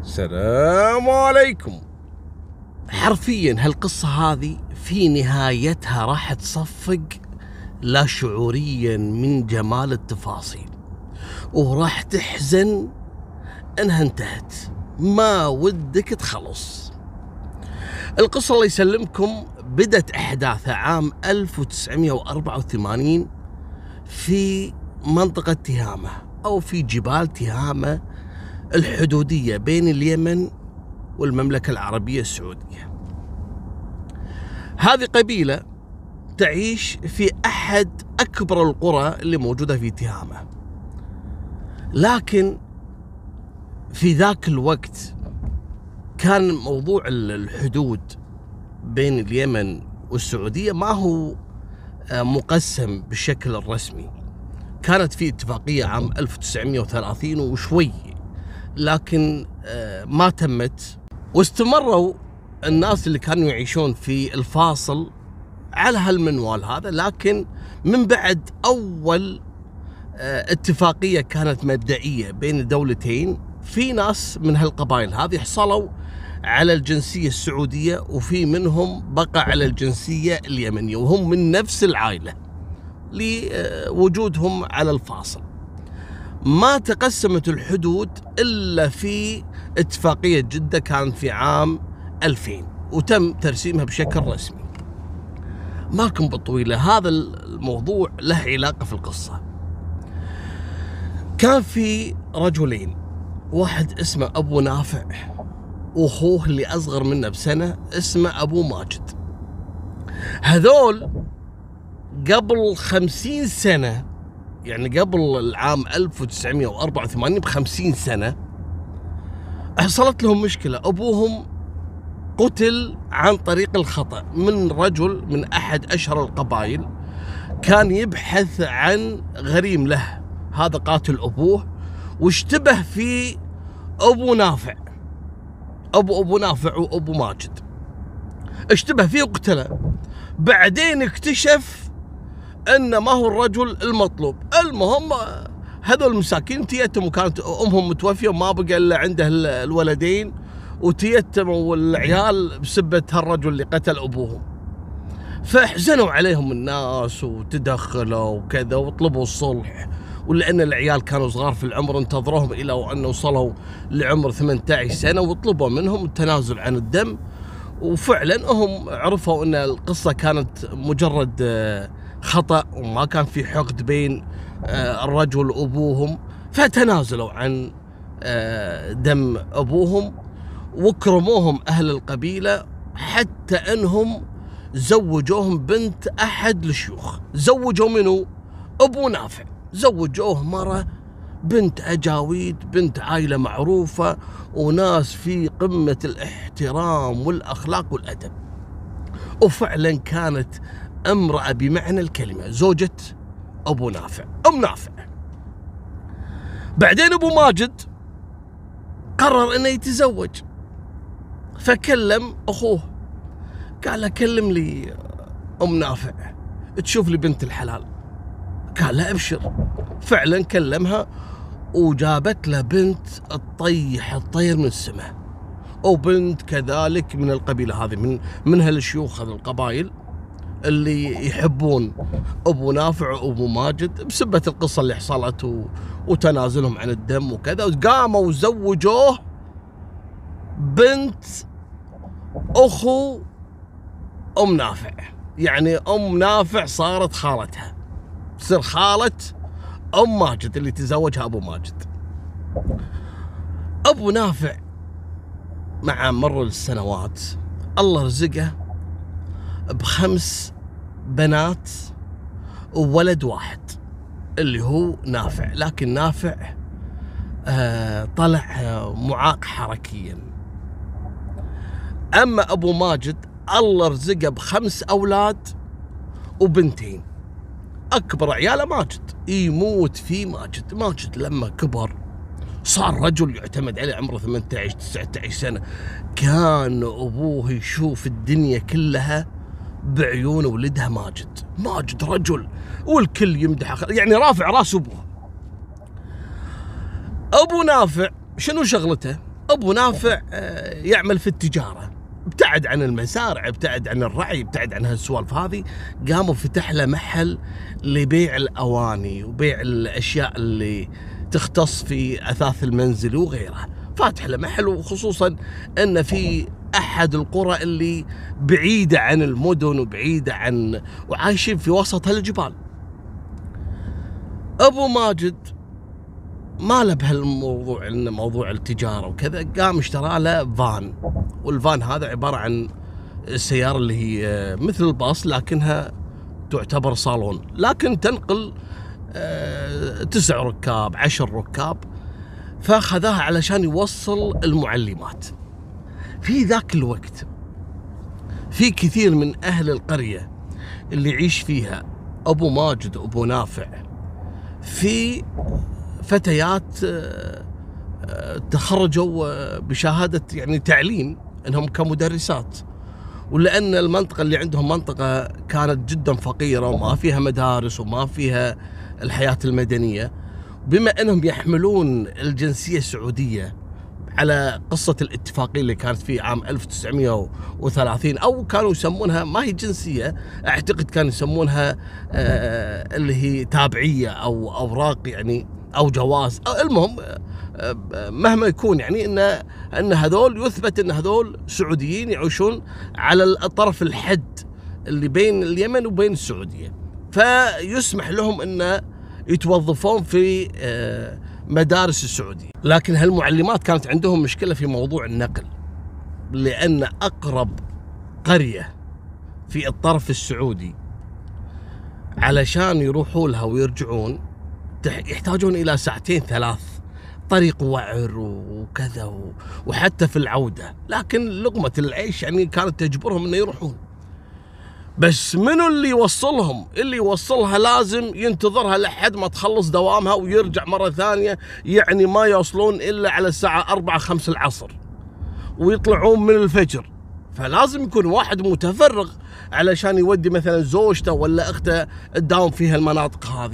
السلام عليكم. حرفيا هالقصة هذه في نهايتها راح تصفق لا شعوريا من جمال التفاصيل، وراح تحزن انها انتهت، ما ودك تخلص. القصة الله يسلمكم بدت احداثها عام 1984 في منطقة تهامة او في جبال تهامة الحدودية بين اليمن والمملكة العربية السعودية. هذه قبيلة تعيش في أحد أكبر القرى اللي موجودة في تهامة، لكن في ذاك الوقت كان موضوع الحدود بين اليمن والسعودية ما هو مقسم بالشكل الرسمي. كانت في اتفاقية عام 1930 وشوي، لكن ما تمت، واستمروا الناس اللي كانوا يعيشون في الفاصل على هالمنوال هذا. لكن من بعد أول اتفاقية كانت مبدئية بين الدولتين، في ناس من هالقبائل هذه حصلوا على الجنسية السعودية، وفي منهم بقى على الجنسية اليمنية، وهم من نفس العائلة لوجودهم على الفاصل. ما تقسمت الحدود إلا في اتفاقية جدة كان في عام 2000، وتم ترسيمها بشكل رسمي. ماكم بالطويلة، هذا الموضوع له علاقة في القصة. كان في رجلين، واحد اسمه أبو نافع، وأخوه اللي أصغر منه بسنة اسمه أبو ماجد. هذول قبل 50 سنة، يعني قبل العام 1984 ب50 سنة، حصلت لهم مشكلة. أبوهم قتل عن طريق الخطأ من رجل من أحد أشهر القبائل، كان يبحث عن غريم له. هذا قاتل أبوه، واشتبه في أبو نافع، أبو نافع وأبو ماجد، اشتبه فيه وقتله. بعدين اكتشف أن ما هو الرجل المطلوب. المهم هذول المساكين تيتموا، وكانت أمهم متوفية وما بقى إلا عنده الولدين، وتيتموا العيال بسبة هالرجل اللي قتل أبوهم. فاحزنوا عليهم الناس وتدخلوا وكذا وطلبوا الصلح، ولأن العيال كانوا صغار في العمر انتظروهم إلى أن وصلوا لعمر 18 سنة، وطلبوا منهم التنازل عن الدم. وفعلا هم عرفوا أن القصة كانت مجرد خطأ، وما كان في حقد بين الرجل وأبوهم، فتنازلوا عن دم أبوهم، وكرموهم أهل القبيلة حتى أنهم زوجوهم بنت أحد الشيوخ. زوجوا منه أبو نافع، زوجوه مرة بنت أجاويد، بنت عائلة معروفة وناس في قمة الاحترام والأخلاق والأدب. وفعلا كانت امرأة بمعنى الكلمة، زوجة أبو نافع، أم نافع. بعدين أبو ماجد قرر أنه يتزوج، فكلم أخوه، قال له كلم لي أم نافع تشوف لي بنت الحلال. قال له أبشر. فعلا كلمها، وجابت له بنت تطيح الطير من السماء، وبنت كذلك من القبيلة هذه، من هالشيوخ هذه القبائل اللي يحبون أبو نافع وأبو ماجد بسبة القصة اللي حصلت وتنازلهم عن الدم وكذا. وقاموا وزوجوه بنت أخو أم نافع، يعني أم نافع صارت خالتها، تصير خالة أم ماجد اللي تزوجها أبو ماجد. أبو نافع مع مر السنوات الله رزقه ب5 بنات وولد واحد اللي هو نافع، لكن نافع طلع معاق حركيا. أما أبو ماجد الله رزقه ب5 أولاد وبنتين. أكبر عياله ماجد، يموت في ماجد. ماجد لما كبر صار رجل يعتمد عليه، عمره 18 19 سنة. كان أبوه يشوف الدنيا كلها بعيون ولدها ماجد. ماجد رجل والكل يمدحه، يعني رافع راس أبوه. أبو نافع شنو شغلته؟ أبو نافع يعمل في التجارة، ابتعد عن المزارع، ابتعد عن الرعي، ابتعد عن هالسوالف هذه. قاموا فتح له محل لبيع الأواني وبيع الأشياء اللي تختص في أثاث المنزل وغيرها. فاتح له محل، وخصوصا أن في أحد القرى اللي بعيدة عن المدن وبعيدة عن، وعايشين في وسط هالجبال. أبو ماجد ما له بهالموضوع، إنه موضوع التجارة وكذا. قام اشترى له فان، والفان هذا عبارة عن السيارة اللي هي مثل الباص لكنها تعتبر صالون، لكن تنقل 9 ركاب 10 ركاب. فاخذاها علشان يوصل المعلمات. في ذاك الوقت في كثير من أهل القرية اللي يعيش فيها أبو ماجد وأبو نافع، في فتيات تخرجوا بشهادة يعني تعليم انهم كمدرسات، ولأن المنطقة اللي عندهم منطقة كانت جدا فقيرة وما فيها مدارس وما فيها الحياة المدنية، بما انهم يحملون الجنسية السعودية على قصة الاتفاقية اللي كانت في عام 1930، او كانوا يسمونها، ما هي جنسية، اعتقد كانوا يسمونها اللي هي تابعية او اوراق يعني او جواز، أو المهم مهما يكون يعني ان هذول يثبت ان هذول سعوديين يعيشون على الطرف الحد اللي بين اليمن وبين السعودية، فيسمح لهم ان يتوظفون في مدارس السعودية. لكن هالمعلمات كانت عندهم مشكلة في موضوع النقل، لأن أقرب قرية في الطرف السعودي علشان يروحوا لها ويرجعون يحتاجون إلى 2 3 ساعات طريق وعر وكذا، وحتى في العودة. لكن لقمة العيش يعني كانت تجبرهم أن يروحون. بس منو اللي يوصلهم؟ اللي يوصلها لازم ينتظرها لحد ما تخلص دوامها ويرجع مرة ثانية، يعني ما يوصلون إلا على الساعة 4 5 العصر، ويطلعون من الفجر. فلازم يكون واحد متفرغ علشان يودي مثلا زوجته ولا أخته تداوم فيها المناطق هذه.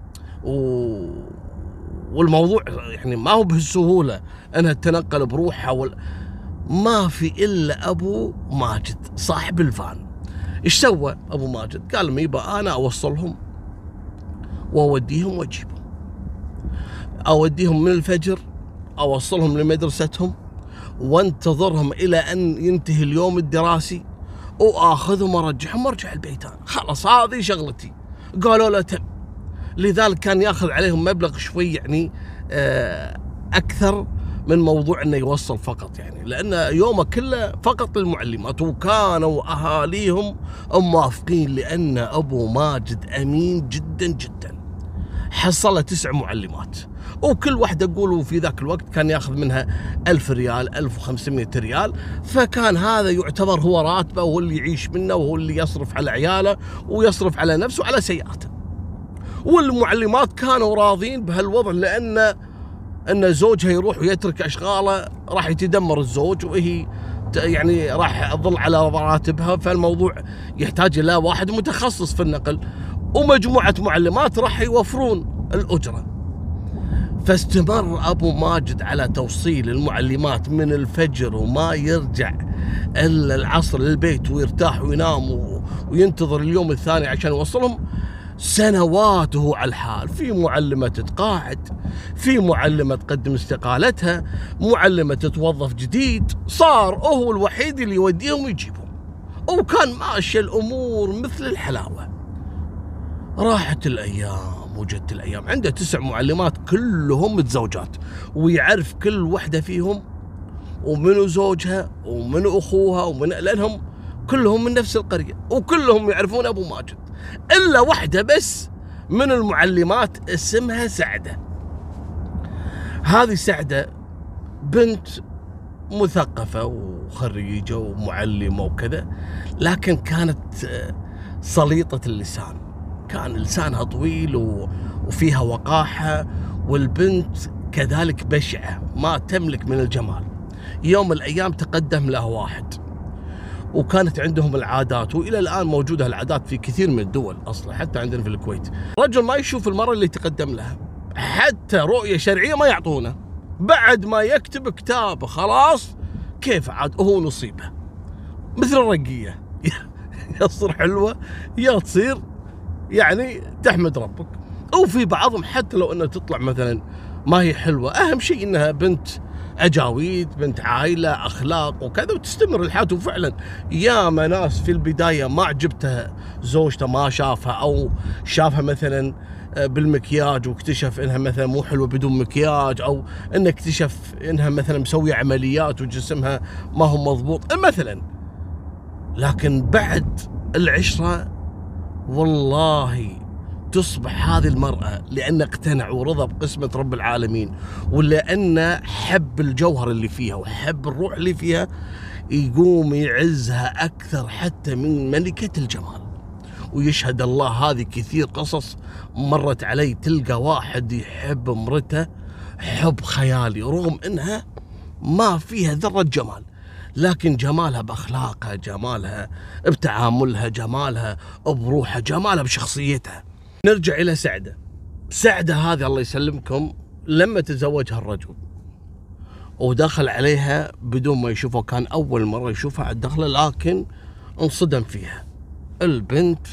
والموضوع يعني ما هو بهالسهولة أنها تتنقل بروحها ما في إلا أبو ماجد صاحب الفان. إيش سوى أبو ماجد؟ قال يبقى أنا أوصلهم وأوديهم وأجيبهم، أوديهم من الفجر، أوصلهم لمدرستهم، وانتظرهم إلى أن ينتهي اليوم الدراسي، وآخذهم وأرجعهم وأرجع البيت. أنا خلاص هذه شغلتي. قالوا له تم. لذلك كان ياخذ عليهم مبلغ شوي يعني أكثر من موضوع أنه يوصل فقط، يعني لأن يومه كله فقط للمعلمات، وكانوا أهاليهم موافقين، لأن أبو ماجد أمين جدا جدا. حصل 9 معلمات، وكل واحدة يقولوا في ذاك الوقت كان ياخذ منها 1000 ريال 1500 ريال، فكان هذا يعتبر هو راتبه، وهو اللي يعيش منه، وهو اللي يصرف على عياله ويصرف على نفسه وعلى سيئاته. والمعلمات كانوا راضين بهالوضع، لأن زوجها يروح ويترك أشغاله، راح يتدمر الزوج، وهي يعني راح تظل على راتبها. فالموضوع يحتاج إلى واحد متخصص في النقل، ومجموعة معلمات راح يوفرون الأجرة. فاستمر أبو ماجد على توصيل المعلمات من الفجر، وما يرجع إلا العصر للبيت ويرتاح وينام وينتظر اليوم الثاني عشان يوصلهم. سنواته على الحال. في معلمة تتقاعد، في معلمة تقدم استقالتها، معلمة تتوظف جديد، صار هو الوحيد اللي يوديهم ويجيبهم، وكان ماشي الأمور مثل الحلاوة. راحت الأيام وجت الأيام، عنده 9 معلمات كلهم متزوجات، ويعرف كل وحدة فيهم ومنو زوجها ومنو أخوها لأنهم كلهم من نفس القرية، وكلهم يعرفون أبو ماجد، إلا واحدة بس من المعلمات اسمها سعدة. هذه سعدة بنت مثقفة وخريجة ومعلمة وكذا، لكن كانت سليطة اللسان، كان لسانها طويل وفيها وقاحة، والبنت كذلك بشعة ما تملك من الجمال. يوم من الأيام تقدم له واحد، وكانت عندهم العادات، وإلى الآن موجودة العادات في كثير من الدول أصلا، حتى عندنا في الكويت. رجل ما يشوف المرأة اللي تقدم لها، حتى رؤية شرعية ما يعطونه، بعد ما يكتب كتابه خلاص كيف عاد هو نصيبه، مثل الرقية يا تصير حلوة يا تصير يعني تحمد ربك. أو في بعضهم حتى لو أنها تطلع مثلا ما هي حلوة، أهم شيء أنها بنت أجاويد، بنت عائلة، أخلاق وكذا، وتستمر الحياة. وفعلا يا ناس في البداية ما عجبتها زوجته، ما شافها أو شافها مثلا بالمكياج واكتشف انها مثلا مو حلوه بدون مكياج، او انه اكتشف انها مثلا مسويه عمليات وجسمها ما هو مضبوط مثلا، لكن بعد العشره والله تصبح هذه المرأة لأن اقتنع ورضى بقسمة رب العالمين، ولأن حب الجوهر اللي فيها وحب الروح اللي فيها، يقوم يعزها أكثر حتى من ملكة الجمال. ويشهد الله هذه كثير قصص مرت علي، تلقى واحد يحب امرته حب خيالي رغم انها ما فيها ذرة جمال، لكن جمالها باخلاقها، جمالها بتعاملها، جمالها بروحها، جمالها بشخصيتها. نرجع الى سعدة. سعدة هذه الله يسلمكم لما تزوجها الرجل ودخل عليها بدون ما يشوفها، كان اول مرة يشوفها على الدخلة، لكن انصدم فيها. البنت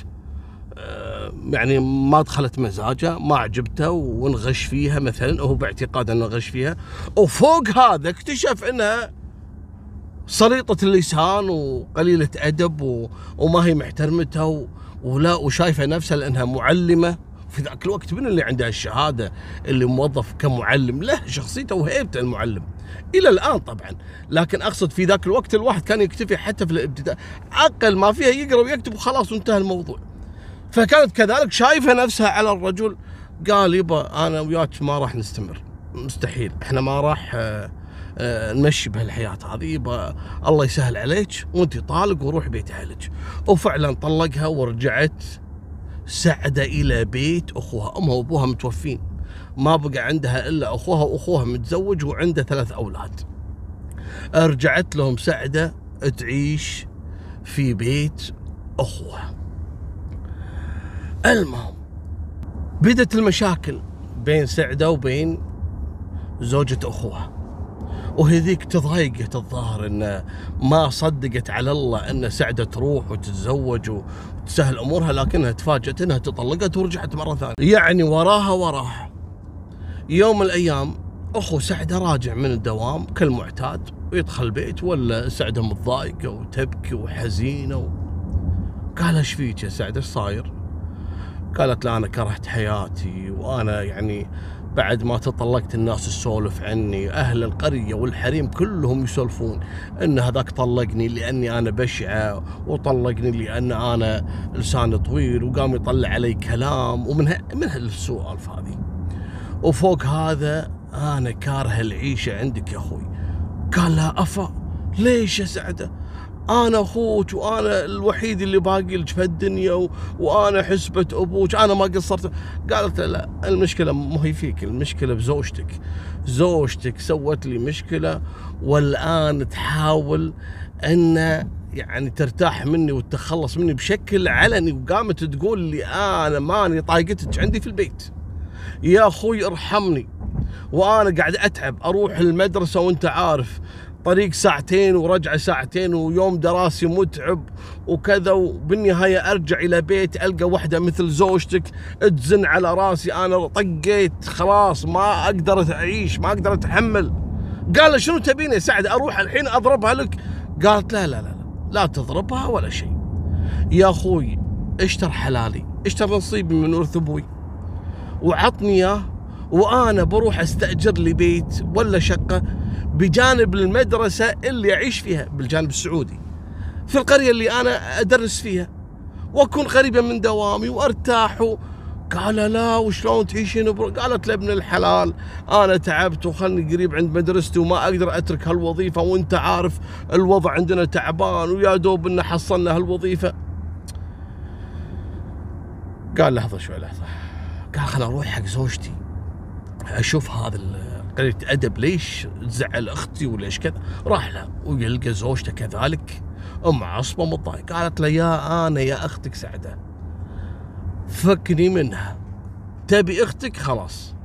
يعني ما دخلت مزاجه، ما عجبته وانغش فيها مثلا، وهو باعتقاد انه غش فيها، وفوق هذا اكتشف انها سليطة اللسان وقليلة ادب وما هي محترمته ولا وشايفه نفسها لانها معلمه. في ذاك الوقت من اللي عنده الشهاده اللي موظف كمعلم، له شخصيته وهيبته المعلم الى الان طبعا، لكن اقصد في ذاك الوقت الواحد كان يكتفي حتى في الابتداء اقل ما فيها يقرا ويكتب وخلاص وانتهى الموضوع. فكانت كذلك شايفه نفسها على الرجل. قال يبا انا وياك ما راح نستمر، مستحيل، احنا ما راح نمشي بهالحياه هذه، يبا الله يسهل عليك وانت طالق وروح بيت اهلك. وفعلا طلقها ورجعت سعدة الى بيت اخوها. امها وابوها متوفين، ما بقى عندها الا اخوها، واخوها متزوج وعنده 3 اولاد. رجعت لهم سعدة تعيش في بيت اخوها. المهم بدت المشاكل بين سعدة وبين زوجة أخوها، وهذيك تضايقت الظاهر إن ما صدقت على الله إن سعدة تروح وتتزوج وتسهل أمورها، لكنها تفاجأت إنها تطلقت ورجعت مرة ثانية. يعني وراها يوم من الأيام أخو سعدة راجع من الدوام كالمعتاد، ويدخل البيت ولا سعدة متضايقة وتبكي وحزينة قال ايش فيك يا سعدة ايش صاير؟ قالت لا أنا كرهت حياتي، وأنا يعني بعد ما تطلقت الناس تسولف عني، أهل القرية والحريم كلهم يسولفون إن هذاك طلقني لأني أنا بشعة، وطلقني لأن أنا لساني طويل، وقام يطلع علي كلام ومن هالسوالف هذه. وفوق هذا أنا كاره العيشة عندك يا أخوي. قال لها أفا ليش يا سعدة؟ أنا أخوك وأنا الوحيد اللي باقي لك في الدنيا وأنا حسبة أبوك، أنا ما قصرت. قالت لا المشكلة مو هي فيك، المشكلة بزوجتك. زوجتك سوت لي مشكلة والآن تحاول أن يعني ترتاح مني وتتخلص مني بشكل علني، وقامت تقول لي أنا ماني طايقتك عندي في البيت يا أخوي ارحمني، وأنا قاعد أتعب أروح المدرسة وأنت عارف طريق 2 ساعة ورجعة 2 ساعة ويوم دراسي متعب وكذا، وبالنهاية أرجع إلى بيت ألقى واحدة مثل زوجتك تزن على راسي، أنا طقيت خلاص ما أقدر أعيش، ما أقدر أتحمل. قال شنو تبيني يا سعد أروح الحين أضربها لك؟ قالت لا تضربها ولا شيء يا أخوي، اشتر حلالي، اشتر نصيبي من ورث أبوي وعطني إياه، وأنا بروح أستأجر لي بيت ولا شقة بجانب المدرسة اللي أعيش فيها بالجانب السعودي في القرية اللي أنا أدرس فيها، وأكون قريبة من دوامي وأرتاح. قال لا وشلون تعيشين؟ قالت له ابن الحلال أنا تعبت وخلني قريب عند مدرستي وما أقدر أترك هالوظيفة، وأنت عارف الوضع عندنا تعبان ويا دوب إن حصلنا هالوظيفة. قال لحظة شوي لحظة، قال خلنا أروح حق زوجتي أشوف هذا قليلة أدب ليش تزعل أختي وليش كذا. راح له ويلقى زوجته كذلك معصبة متضايقة. قالت له يا أختك سعدة فكني منها، تبي أختك خلاص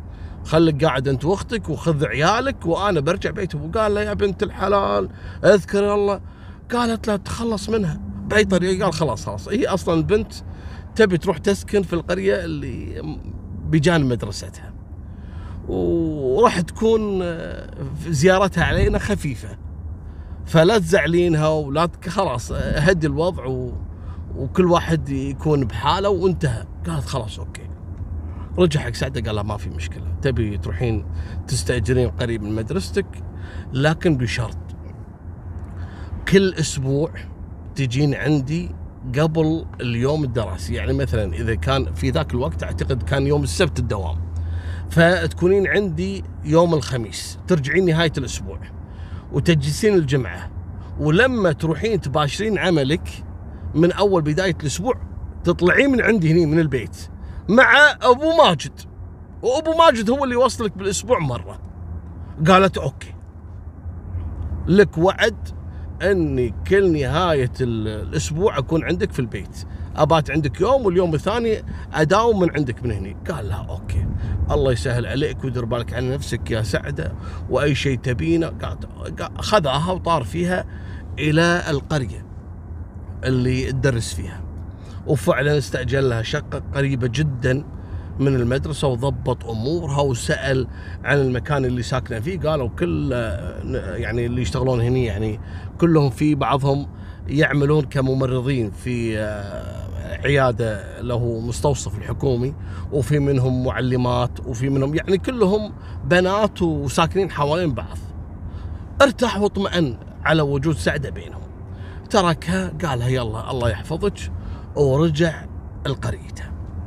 خليك قاعد انت واختك وخذ عيالك وانا برجع بيتي. وقال له يا بنت الحلال اذكر الله. قالت له تخلص منها باي طريقه. قال خلاص هي اصلا البنت تبي تروح تسكن في القريه اللي بجانب مدرستها، وراح تكون زيارتها علينا خفيفه، فلا تزعلينها ولا خلاص هدي الوضع وكل واحد يكون بحاله وانتهى. قالت خلاص اوكي. رجع حق سعده قال لها ما في مشكله، تبي تروحين تستاجرين قريب من مدرستك لكن بشرط كل اسبوع تجين عندي قبل اليوم الدراسي. يعني مثلا اذا كان في ذاك الوقت اعتقد كان يوم السبت الدوام، فتكونين عندي يوم الخميس، ترجعين نهايه الاسبوع وتجلسين الجمعه، ولما تروحين تباشرين عملك من اول بدايه الاسبوع تطلعين من عندي هني من البيت مع ابو ماجد، وابو ماجد هو اللي يوصلك بالاسبوع مره. قالت اوكي، لك وعد اني كل نهايه الاسبوع اكون عندك في البيت، ابات عندك يوم واليوم الثاني اداوم من عندك من هني. قال لها اوكي، الله يسهل عليك ويدير بالك على نفسك يا سعده، واي شيء تبينه. خذها وطار فيها الى القريه اللي تدرس فيها، وفعلا استأجر لها شقة قريبة جدا من المدرسة وضبط أمورها وسأل عن المكان اللي ساكنة فيه. قالوا كل يعني اللي يشتغلون هني يعني كلهم في بعضهم يعملون كممرضين في عيادة له مستوصف الحكومي، وفي منهم معلمات، وفي منهم يعني كلهم بنات وساكنين حوالين بعض. ارتاح واطمئن على وجود سعدة بينهم. تركها قالها يلا الله يحفظك، ورجع لقريته.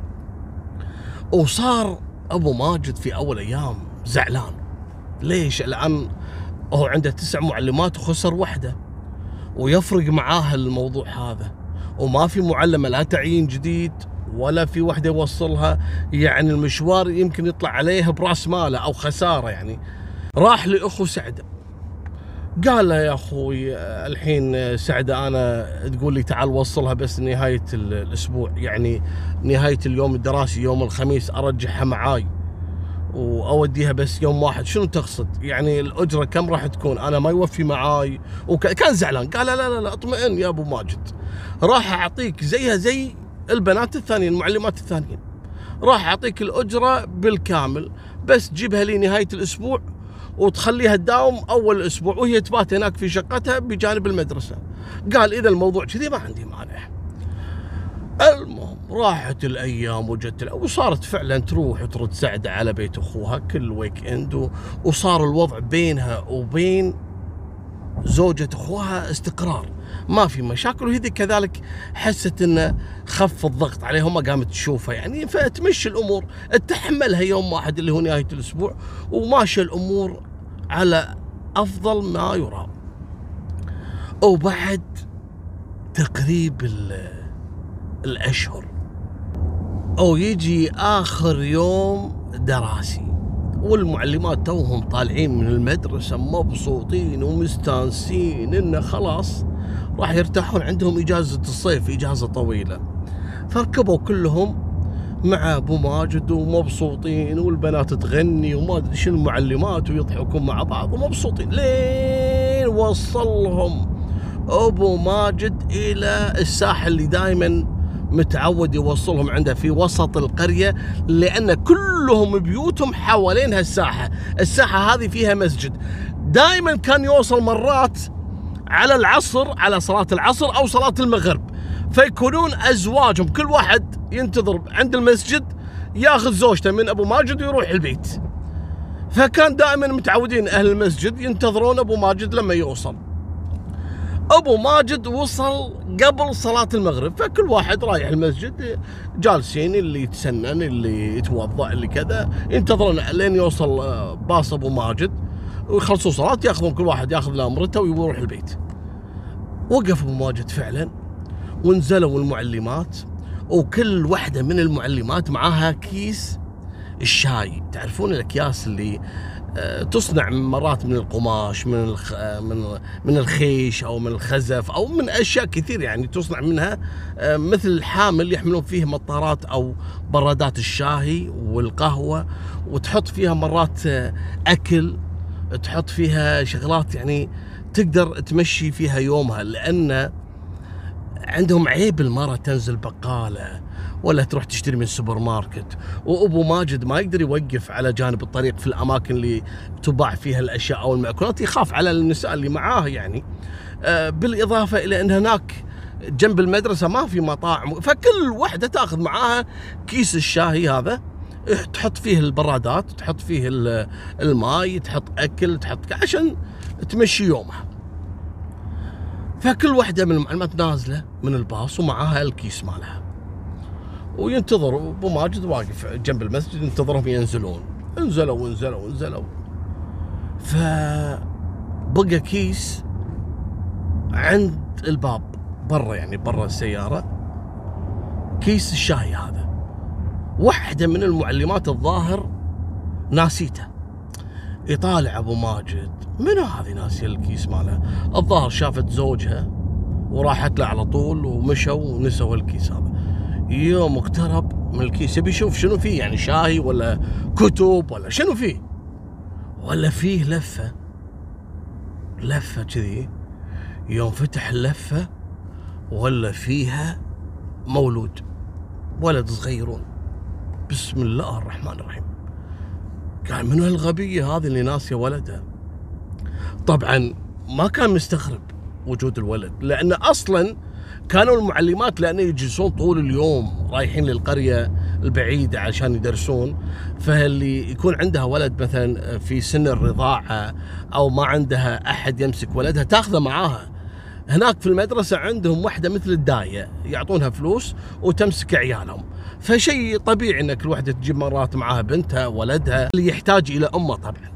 وصار ابو ماجد في اول ايام زعلان. ليش؟ لان هو عنده 9 معلمات وخسر واحده، ويفرق معاه الموضوع هذا، وما في معلمه لا تعيين جديد ولا في واحده يوصلها، يعني المشوار يمكن يطلع عليه براس ماله او خساره. يعني راح لاخو سعده قال له يا اخوي الحين سعده انا تقول لي تعال وصلها بس نهايه الاسبوع، يعني نهايه اليوم الدراسي يوم الخميس ارجعها معاي واوديها بس يوم واحد، شنو تقصد؟ يعني الاجره كم راح تكون؟ انا ما يوفي معاي. وكان زعلان. قال لا اطمئن يا ابو ماجد، راح اعطيك زيها زي البنات الثانيين المعلمات الثانيين، راح اعطيك الاجره بالكامل، بس جيبها لي نهايه الاسبوع وتخليها تداوم اول الاسبوع وهي تبات هناك في شقتها بجانب المدرسه. قال اذا الموضوع كذي ما عندي مانع. المهم راحت الايام وجت وصارت فعلا تروح وترد سعده على بيت اخوها كل ويك اند، وصار الوضع بينها وبين زوجة اخوها استقرار، ما في مشاكل، وهذه كذلك حست انه خف الضغط عليها وما قامت تشوفها يعني، فتمشي الامور، تحملها يوم واحد اللي هو نهايه الاسبوع، وماشيه الامور على افضل ما يرام. وبعد تقريب الاشهر او يجي اخر يوم دراسي، والمعلمات توهم طالعين من المدرسه مبسوطين ومستانسين انه خلاص راح يرتاحون، عندهم اجازه الصيف، اجازه طويله. فركبوا كلهم مع ابو ماجد ومبسوطين، والبنات تغني وما ادري شنو المعلمات ويضحكون مع بعض ومبسوطين، لين وصلهم ابو ماجد الى الساحه اللي دائما متعود يوصلهم عنده في وسط القريه، لان كلهم بيوتهم حوالين هالساحه، الساحه هذه فيها مسجد. دائما كان يوصل مرات على العصر، على صلاه العصر او صلاه المغرب، فيكونون ازواجهم كل واحد ينتظر عند المسجد ياخذ زوجته من ابو ماجد ويروح البيت. فكان دائما متعودين اهل المسجد ينتظرون ابو ماجد لما يوصل. ابو ماجد وصل قبل صلاة المغرب، فكل واحد رايح المسجد، جالسين اللي يتسنن اللي يتوضا اللي كذا، ينتظرون لين يوصل باص ابو ماجد ويخلصوا صلاة، ياخذون كل واحد ياخذ له امرته ويروح البيت. وقف ابو ماجد فعلا، ونزلوا المعلمات، وكل واحدة من المعلمات معاها كيس الشاي، تعرفون الاكياس اللي تصنع مرات من القماش، من الخيش او من الخزف او من اشياء كثير يعني تصنع منها، مثل الحامل يحملون فيه مطارات او برادات الشاي والقهوه، وتحط فيها مرات اكل، تحط فيها شغلات يعني تقدر تمشي فيها يومها، لان عندهم عيب المرأة تنزل بقالة ولا تروح تشتري من السوبر ماركت، وابو ماجد ما يقدر يوقف على جانب الطريق في الاماكن اللي تباع فيها الاشياء او المأكولات، يخاف على النساء اللي معاه يعني. بالاضافة الى ان هناك جنب المدرسة ما في مطاعم، فكل وحدة تاخذ معاها كيس الشاي هذا، تحط فيه البرادات، تحط فيه الماي، تحط اكل، تحط عشان تمشي يومها. فكل واحدة من المعلمات نازلة من الباص ومعاها الكيس مالها، وينتظر ابو ماجد واقف جنب المسجد ينتظرهم ينزلون. انزلوا فبقى كيس عند الباب برا، يعني برا السيارة، كيس الشاي هذا. واحدة من المعلمات الظاهر ناسيته، يطالع ابو ماجد منو هذه ناسيه الكيس مالها؟ الظاهر شافت زوجها وراحت له على طول ومشوا ونسوا الكيس هذا. يوم اقترب من الكيس يبي يشوف شنو فيه، يعني شاي ولا كتب ولا شنو فيه، ولا فيه لفه كذي. يوم فتح اللفه ولا فيها مولود، ولد صغيرون. بسم الله الرحمن الرحيم. قال من هالغبية هذه اللي ناسية ولدها؟ طبعا ما كان مستغرب وجود الولد، لأن أصلا كانوا المعلمات لأن يجلسون طول اليوم رايحين للقرية البعيدة عشان يدرسون، فاللي يكون عندها ولد مثلا في سن الرضاعة أو ما عندها أحد يمسك ولدها تاخذه معاها. هناك في المدرسة عندهم واحدة مثل الداية يعطونها فلوس وتمسك عيالهم، فشيء طبيعي انك الوحدة تجيب مرات معاها بنتها ولدها اللي يحتاج الى امه طبعا.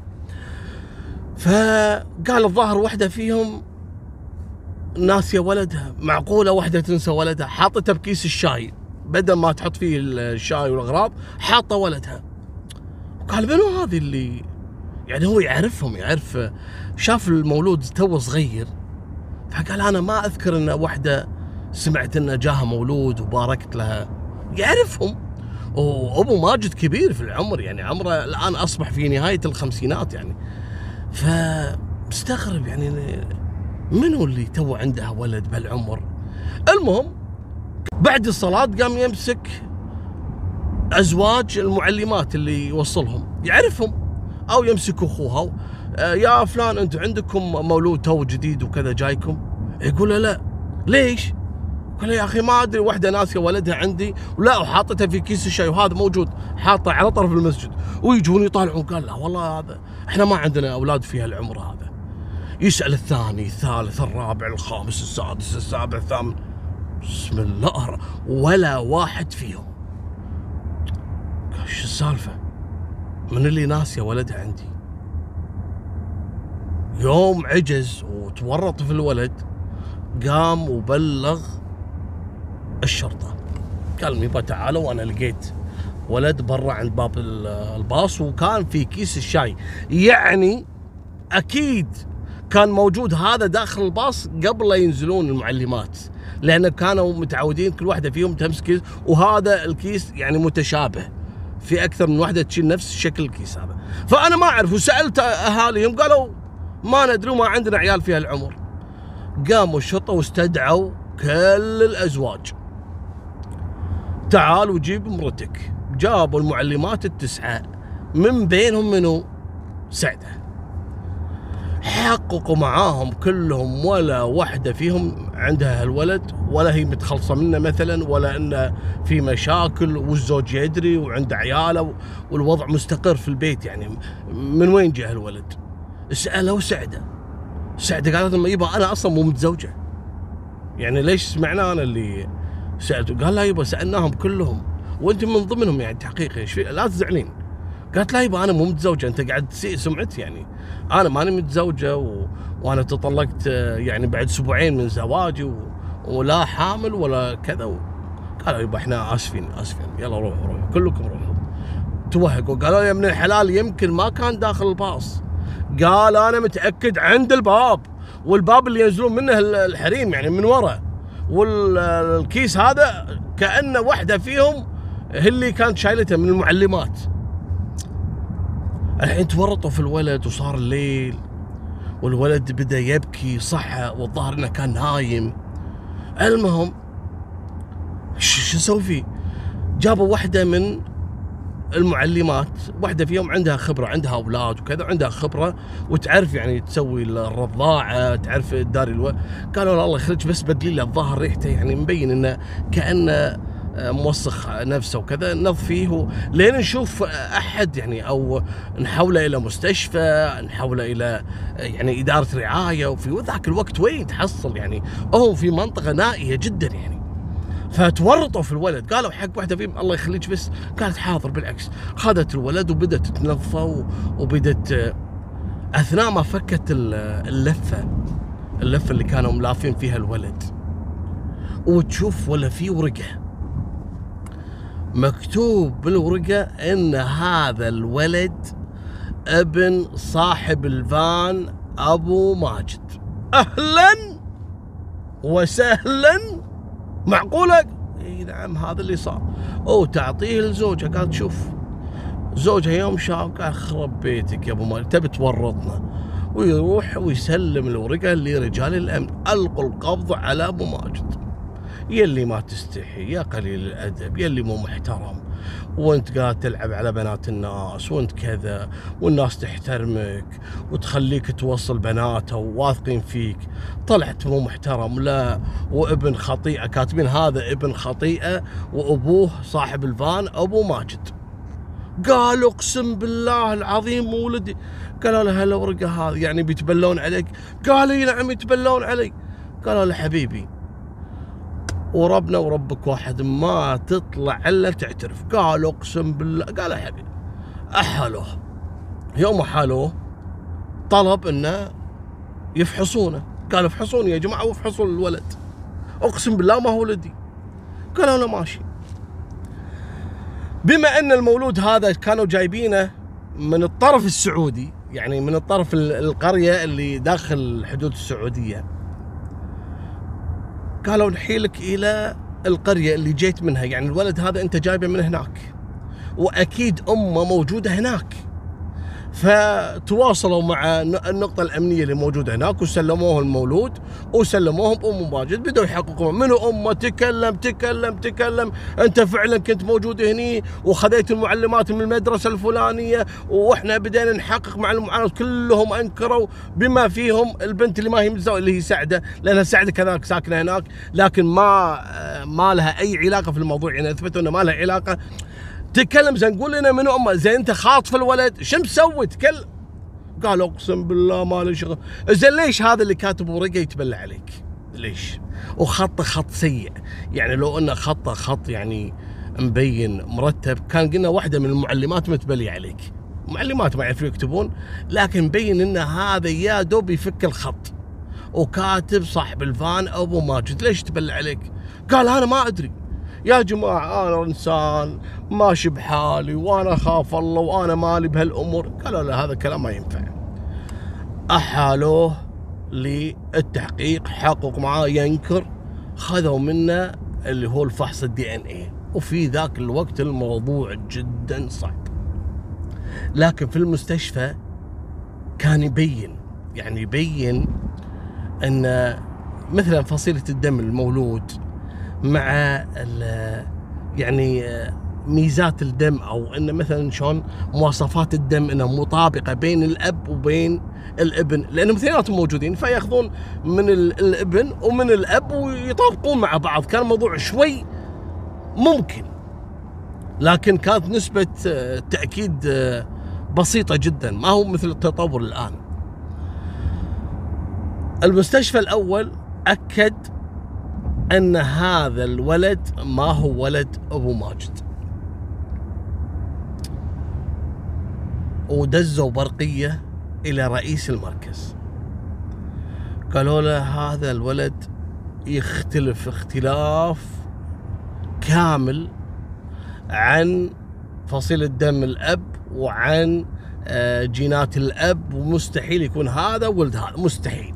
فقال الظاهر واحدة فيهم ناسية ولدها، معقولة واحدة تنسى ولدها؟ حاطتها بكيس الشاي، بدل ما تحط فيه الشاي والاغراض حاطة ولدها. قال منو هذه اللي يعني هو يعرفهم، يعرف، شاف المولود تو صغير، فقال انا ما اذكر ان واحدة سمعت ان جاها مولود وباركت لها. يعرفهم، وابو ماجد كبير في العمر، يعني عمره الان اصبح في نهاية الخمسينات يعني. فمستغرب يعني منو اللي تو عندها ولد بهالعمر. المهم بعد الصلاة قام يمسك ازواج المعلمات اللي يوصلهم، يعرفهم، او يمسك اخوها، يا فلان انتم عندكم مولود تو جديد وكذا جايكم؟ يقول له لا. ليش؟ قال يا اخي ما ادري، واحده ناسيه ولدها عندي ولا وحاطتها في كيس الشاي، وهذا موجود حاطه على طرف المسجد، ويجون يطالعون. قال لا والله هذا احنا ما عندنا اولاد في هالعمر هذا. يسال الثاني الثالث الرابع الخامس السادس السابع الثامن، بسم الله، ولا واحد فيهم. قال شو السالفه؟ من اللي ناسيه ولدها عندي؟ يوم عجز وتورط في الولد قام وبلغ الشرطة، قال يبا تعالوا انا لقيت ولد برا عند باب الباص وكان في كيس الشاي. يعني اكيد كان موجود هذا داخل الباص قبل لا ينزلون المعلمات، لان كانوا متعودين كل واحدة فيهم تمسك كيس، وهذا الكيس يعني متشابه في اكثر من واحدة تشيل نفس شكل الكيس هذا. فانا ما اعرف، وسالت اهاليهم قالوا ما ندري وما عندنا عيال في هالعمر. قاموا الشرطة واستدعوا كل الازواج، تعال وجيب مرتك. جابوا المعلمات التسعة من بينهم منو؟ سعدة. حققوا معاهم كلهم، ولا واحدة فيهم عندها هالولد، ولا هي متخلصة منه مثلا، ولا انه في مشاكل والزوج يدري وعنده عياله والوضع مستقر في البيت. يعني من وين جاء هالولد؟ سألوا سعدة قالت لهم يبا انا اصلا مو متزوجة، يعني ليش سمعنا انا اللي سألته؟ قال لا يبا سألناهم كلهم وانت من ضمنهم، يعني تحقيق ايش لا تزعلين. قالت لا يبا انا مو متزوجة، انت قاعد تسيء سمعتي، يعني انا ماني متزوجة وانا تطلقت يعني بعد اسبوعين من زواجي ولا حامل ولا كذا. قالوا يبا احنا اسفين يلا روحوا كلكم روحوا. توهق، وقالوا لي من الحلال يمكن ما كان داخل الباص. قال انا متاكد عند الباب، والباب اللي ينزلون منه الحريم يعني من ورا، والكيس هذا كأنه واحده فيهم هي اللي كانت شايلته من المعلمات. الحين تورطوا في الولد وصار الليل، والولد بدأ يبكي، صحى والظاهر انه كان نايم. المهم شو نسوي فيه؟ جابوا واحدة من المعلمات، واحدة فيهم عندها خبرة، عندها أولاد وكذا، عندها خبرة وتعرف يعني تسوي الرضاعة، تعرف تداري قالوا له الله يخرج بس بدلي له، الظاهر ريحته يعني مبين انه كأنه موسخ نفسه وكذا، نظفيه لين نشوف احد يعني، او نحوله الى مستشفى، نحوله الى يعني اداره رعايه. وفي ذاك الوقت وين تحصل يعني، هم في منطقه نائيه جدا يعني. فتورطوا في الولد، قالوا حق واحده فيهم الله يخليك بس، قالت حاضر بالعكس، خذت الولد وبدت تتنظفه، وبدت اثناء ما فكت اللفه اللي كانوا ملافين فيها الولد، وتشوف ولا في ورقه مكتوب بالورقة ان هذا الولد ابن صاحب الفان ابو ماجد. اهلا وسهلا، معقولة؟ اي نعم هذا اللي صار. تعطيه لزوجها، قالت شوف زوجها يوم شاف قال خرب بيتك يا ابو ماجد تبي تورطنا، ويروح ويسلم الورقة لرجال الامن، القوا القبض على ابو ماجد. يلي ما تستحي، يا قليل الادب، يلي مو محترم، وانت قاعد تلعب على بنات الناس، وانت كذا، والناس تحترمك وتخليك توصل بناتها وواثقين فيك، طلعت مو محترم. لا، وابن خطيئه، كاتبين هذا ابن خطيئه وابوه صاحب الفان ابو ماجد. قال اقسم بالله العظيم ولدي. قالوا له هالورقه هذه يعني بيتبلون عليك؟ قال اي نعم يتبلون علي. قالوا له حبيبي وربنا وربك واحد ما تطلع الا تعترف. قال اقسم بالله. قال يا حبيبي احالوه، يوم حالوه طلب انه يفحصونه، قال افحصوني يا جماعه وافحصوا الولد، اقسم بالله ما هو ولدي. قالوا له ماشي. بما ان المولود هذا كانوا جايبينه من الطرف السعودي، يعني من الطرف القريه اللي داخل حدود السعوديه، قالوا نحيلك الى القريه اللي جيت منها، يعني الولد هذا انت جايبه من هناك واكيد امه موجوده هناك. فتواصلوا مع النقطه الامنيه اللي موجوده هناك وسلموه المولود وسلموهم ام ماجد، بدوا يحققوا منو امه. تكلم انت فعلا كنت موجود هني وخذيت المعلمات من المدرسه الفلانيه، واحنا بدينا نحقق مع المعلمات، كلهم انكروا بما فيهم البنت اللي ما هي متزوجه اللي هي سعده، لانها سعده كذلك ساكنه هناك، لكن ما لها اي علاقه في الموضوع، يعني اثبتوا انه ما لها علاقه. تكلم زين، قول لنا منو امه، زين انت خاطف الولد شو مسوي؟ تكلم. قال اقسم بالله ما لي شغل. زين ليش هذا اللي كاتب ورقه يتبلى عليك؟ ليش؟ وخطه خط سيء، يعني لو انه خطه خط يعني مبين مرتب كان قلنا واحده من المعلمات متبلي عليك. معلمات ما يعرفون يكتبون، لكن مبين ان هذا يا دوب يفك الخط، وكاتب صاحب الفان ابو ماجد. ليش تبلى عليك؟ قال انا ما ادري يا جماعة، أنا إنسان ماشي بحالي وأنا أخاف الله وأنا مالي بهالأمور. قالوا لا هذا الكلام ما ينفع. أحالوه للتحقيق، حقق معاه ينكر، خذوا منه اللي هو الفحص الDNA، وفي ذاك الوقت الموضوع جدا صعب. لكن في المستشفى كان يبين أن مثلا فصيلة الدم المولود مع يعني ميزات الدم، او ان مثلا شلون مواصفات الدم انها مطابقه بين الاب وبين الابن، لانهم اثنيناتهم موجودين، فياخذون من الابن ومن الاب ويطابقون مع بعض. كان الموضوع شوي ممكن، لكن كانت نسبه تاكيد بسيطه جدا، ما هو مثل التطور الان. المستشفى الاول اكد أن هذا الولد ما هو ولد أبو ماجد، ودزوا برقية إلى رئيس المركز، قالوا له هذا الولد يختلف اختلاف كامل عن فصيلة دم الأب وعن جينات الأب، ومستحيل يكون هذا ولد هذا، مستحيل.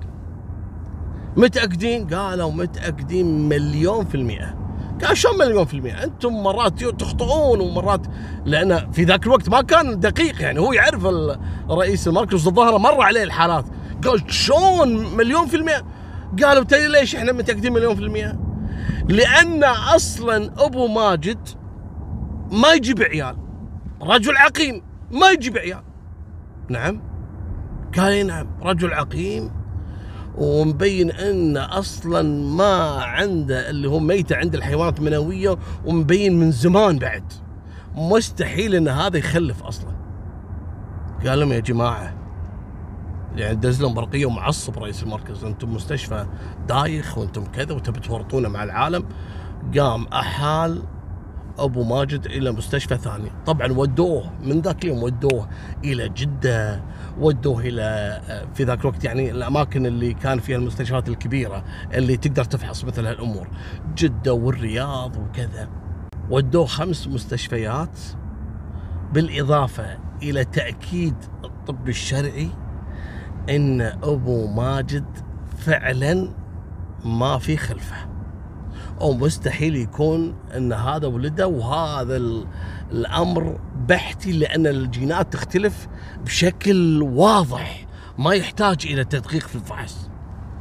متأكدين؟ قالوا متأكدين 1,000,000%. قال شلون 1,000,000%؟ أنتم مرات تخطئون ومرات، لأن في ذاك الوقت ما كان دقيق، يعني هو يعرف رئيس المركز الظاهرة مر عليه الحالات. قال شلون 1,000,000%؟ قالوا تدري ليش احنا متأكدين 1,000,000%؟ لأن أصلا أبو ماجد ما يجيب عيال، رجل عقيم ما يجيب عيال. نعم، قال نعم رجل عقيم، ومبين ان اصلا ما عنده اللي هو ميته عند الحيوانات المنويه، ومبين من زمان بعد مستحيل ان هذا يخلف اصلا. قال لهم يا جماعه، يعني دز لهم برقيه ومعصب رئيس المركز، انتم مستشفى دايخ وانتم كذا وتبي تورطونا مع العالم. قام احال ابو ماجد الى مستشفى ثاني. طبعا ودوه من ذاك اليوم، ودوه الى جده، ودوه الى في ذاك الوقت يعني الاماكن اللي كان فيها المستشفيات الكبيره اللي تقدر تفحص مثل هالامور، جده والرياض وكذا. ودوه 5 مستشفيات، بالاضافه الى تاكيد الطب الشرعي ان ابو ماجد فعلا ما في خلفه، أو مستحيل يكون أن هذا ولده، وهذا الأمر بحتي لأن الجينات تختلف بشكل واضح ما يحتاج إلى تدقيق في الفحص.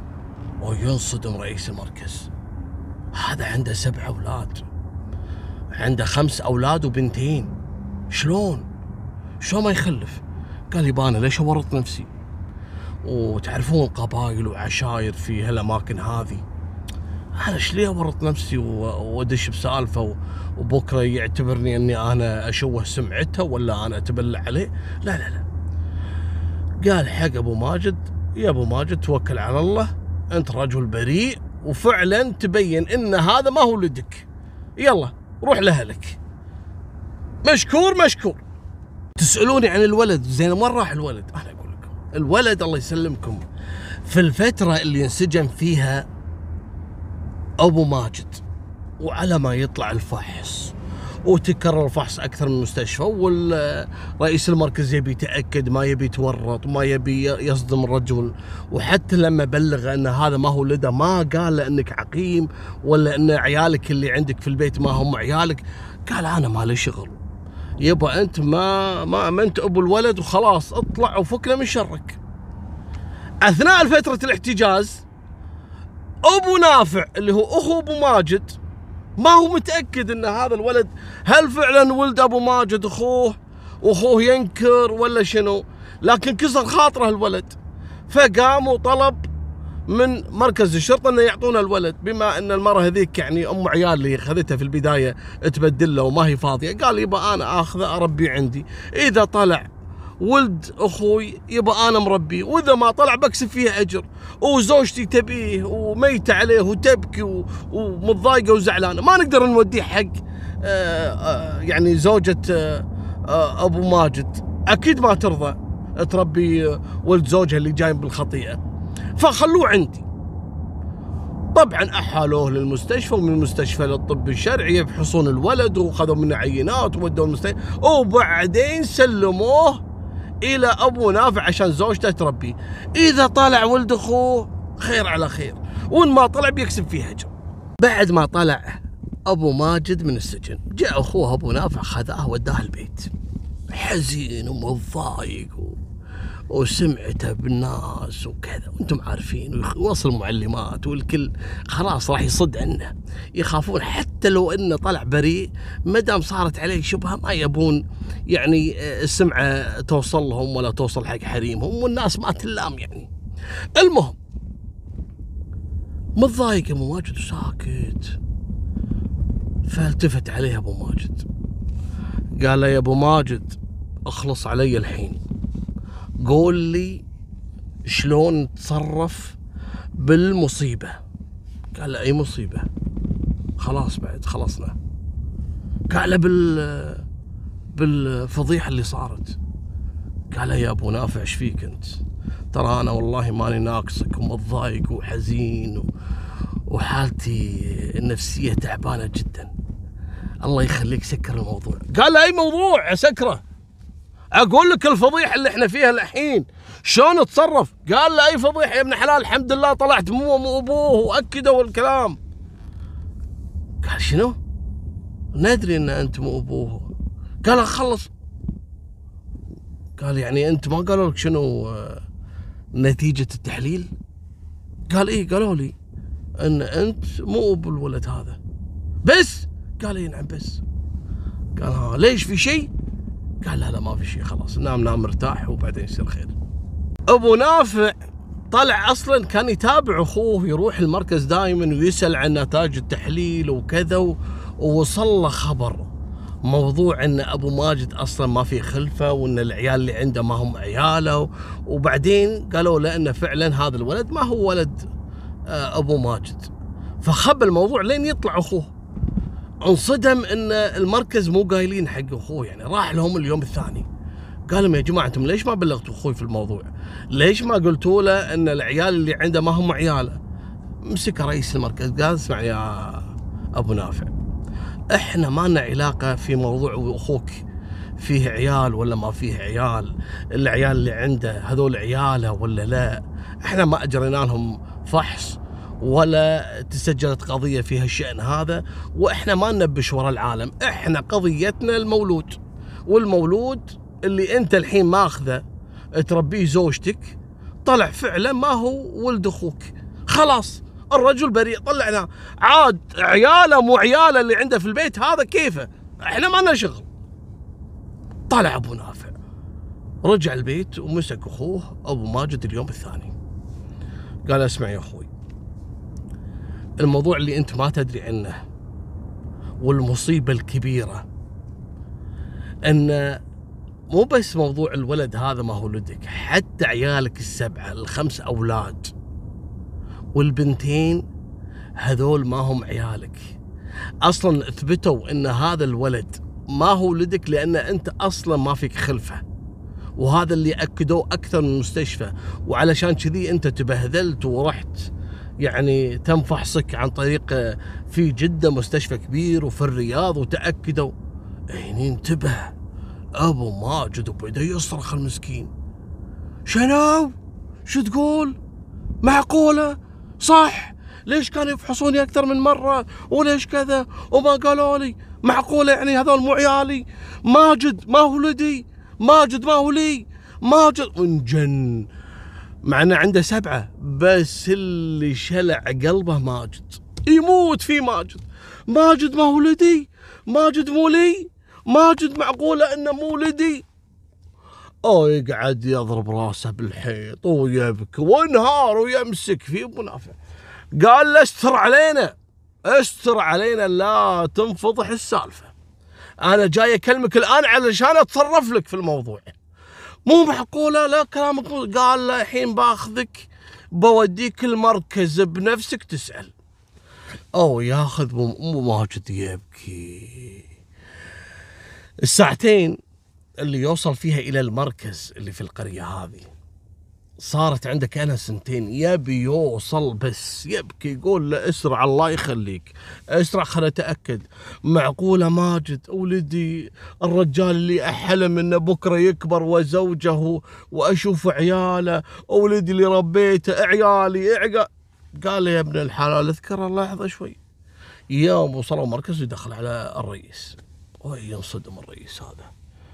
وينصدم رئيس المركز، هذا عنده 7 أولاد، عنده 5 أولاد وبنتين، شلون ما يخلف؟ قال يبا أنا ليش أورط نفسي؟ وتعرفون قبائل وعشاير في هالأماكن هذه، أنا إيش ليه أورط نفسي وأدش بسالفة وبكرة يعتبرني أني أنا أشوه سمعته ولا أنا أتبلع عليه؟ لا لا لا. قال حق أبو ماجد، يا أبو ماجد توكل على الله، أنت رجل بريء وفعلا تبين أن هذا ما هو ولدك، يلا روح لأهلك، مشكور مشكور. تسألوني عن الولد، زين وين راح الولد؟ أنا أقول لكم الولد الله يسلمكم في الفترة اللي انسجن فيها أبو ماجد، وعلى ما يطلع الفحص وتكرر الفحص أكثر من مستشفى، والرئيس المركز يبي يتأكد، ما يبي يتورط، ما يبي يصدم الرجل. وحتى لما بلغ أن هذا ما هو ولده، ما قال له أنك عقيم ولا أن عيالك اللي عندك في البيت ما هم عيالك، قال أنا ما لي شغل، يبا أنت ما أمنت أبو الولد وخلاص، اطلع وفكنا من شرك. أثناء فترة الاحتجاز أبو نافع اللي هو أخو أبو ماجد ما هو متأكد أن هذا الولد هل فعلا ولد أبو ماجد أخوه، وأخوه ينكر ولا شنو، لكن كسر خاطره الولد، فقام وطلب من مركز الشرطة أنه يعطونا الولد، بما أن المرة هذيك يعني أم عيال اللي أخذتها في البداية تبدل له وما هي فاضية. قال يبا أنا آخذه أربيه عندي، إذا طلع ولد أخوي يبقى أنا مربيه، وإذا ما طلع بكسب فيه أجر، وزوجتي تبيه وميتة عليه وتبكي ومتضايقة وزعلانة، ما نقدر نوديه حق يعني زوجة أبو ماجد، أكيد ما ترضى تربي ولد زوجها اللي جاي بالخطيئة، فخلوه عندي. طبعا أحالوه للمستشفى، ومن المستشفى للطب الشرعي يفحصون الولد، وخذوا منه عينات وودوه المستشفى، وبعدين سلموه إلى أبو نافع عشان زوجته تربيه. إذا طلع ولد أخوه خير على خير، وإن ما طلع بيكسب فيه أجر. بعد ما طلع أبو ماجد من السجن، جاء أخوه أبو نافع خذاه وداه البيت، حزين ومتضايق وسمعته بالناس وكذا، وانتم عارفين، ويوصل معلمات والكل خلاص راح يصد عنه، يخافون حتى لو انه طلع بريء، ما دام صارت عليه شبهه ما يبون يعني السمعه توصل لهم ولا توصل حق حريمهم، والناس ما تلام يعني. المهم متضايق ابو ماجد وساكت، فالتفت عليه ابو ماجد قال له يا ابو ماجد اخلص علي الحين، قول لي شلون نتصرف بالمصيبة. قال له أي مصيبة؟ خلاص بعد خلصنا. قال له بالفضيحة اللي صارت. قال له يا أبو نافع ايش فيك أنت؟ ترى أنا والله ماني ناقصك ومتضايق وحزين وحالتي النفسية تعبانة جدا، الله يخليك سكر الموضوع. قال له اي موضوع اسكره؟ اقول لك الفضيحه اللي احنا فيها الحين شلون اتصرف؟ قال له اي فضيحه يا ابن حلال، الحمد لله طلعت مو ابوه واكدوا الكلام. قال شنو؟ ندري ان انت مو ابوه. قال خلص. قال يعني انت ما قالوا لك شنو نتيجة التحليل؟ قال ايه قالوا لي ان انت مو ابو الولد هذا. بس؟ قال ايه نعم بس. قال ها ليش في شيء؟ قال لا ما في شيء، خلاص نام مرتاح وبعدين يصير خير. ابو نافع طلع اصلا كان يتابع اخوه، يروح المركز دائما ويسال عن نتائج التحليل وكذا، ووصل له خبر موضوع ان ابو ماجد اصلا ما في خلفه، وان العيال اللي عنده ما هم عياله، وبعدين قالوا له ان فعلا هذا الولد ما هو ولد ابو ماجد. فخبى الموضوع لين يطلع اخوه. انصدم ان المركز مو قايلين حق اخوه، يعني راح لهم اليوم الثاني قال لهم يا جماعه انتم ليش ما بلغتوا اخوي في الموضوع؟ ليش ما قلتوا له ان العيال اللي عنده ما هم عياله؟ مسك رئيس المركز قال اسمع يا ابو نافع، احنا ما لنا علاقه في موضوع اخوك فيه عيال ولا ما فيه عيال، العيال اللي عنده هذول عياله ولا لا، احنا ما اجرينا لهم فحص ولا تسجلت قضيه في هالشأن هذا، واحنا ما ننبش ورا العالم، احنا قضيتنا المولود، والمولود اللي انت الحين ماخذه تربيه زوجتك طلع فعلا ما هو ولد اخوك، خلاص الرجل بريء طلعناه، عاد عياله مو عياله اللي عنده في البيت هذا كيفه، احنا ما لنا شغل. طلع ابو نافع رجع البيت ومسك اخوه ابو ماجد اليوم الثاني قال اسمع يا اخوي، الموضوع اللي انت ما تدري عنه والمصيبه الكبيره ان مو بس موضوع الولد هذا ما هو ولدك، حتى عيالك السبعه الخمس اولاد والبنتين هذول ما هم عيالك، اصلا اثبتوا ان هذا الولد ما هو ولدك لان انت اصلا ما فيك خلفه، وهذا اللي اكدوه اكثر من مستشفى، وعلشان كذي انت تبهذلت ورحت يعني تم فحصك عن طريق في جده مستشفى كبير وفي الرياض وتاكدوا. هني انتبه ابو ماجد وبدا يصرخ المسكين، شنو؟ شو تقول؟ معقوله؟ صح، ليش كانوا يفحصوني اكثر من مره وليش كذا وما قالوا لي؟ معقوله يعني هذول مو عيالي؟ ماجد ما هو ولدي، ماجد ما هو لي، ماجد انجن مع انه عنده سبعه، بس اللي شلع قلبه ماجد، يموت في ماجد، ماجد ما هو ولدي، ماجد مو لي، ماجد معقوله انه مو ولدي. يقعد يضرب راسه بالحيط ويبكي وينهار ويمسك فيه ابو نافع. قال له استر علينا، استر علينا لا تنفضح السالفه، انا جاي اكلمك الان علشان اتصرف لك في الموضوع، مو معقوله لا كلامك قال له الحين باخذك بوديك المركز بنفسك تسال. ياخذ ابو ماجد يبكي. الساعتين اللي يوصل فيها الى المركز اللي في القريه هذه صارت عندك انا سنتين، يبي يوصل بس يبكي، يقول له اسرع الله يخليك، اسرع خل اتاكد، معقوله ماجد ولدي الرجال اللي احلم انه بكره يكبر وزوجه واشوف عياله، ولدي اللي ربيته عيالي قال له يا ابن الحلال اذكر الله لحظه شوي. يوم وصلوا المركز يدخل على الرئيس وينصدم الرئيس هذا،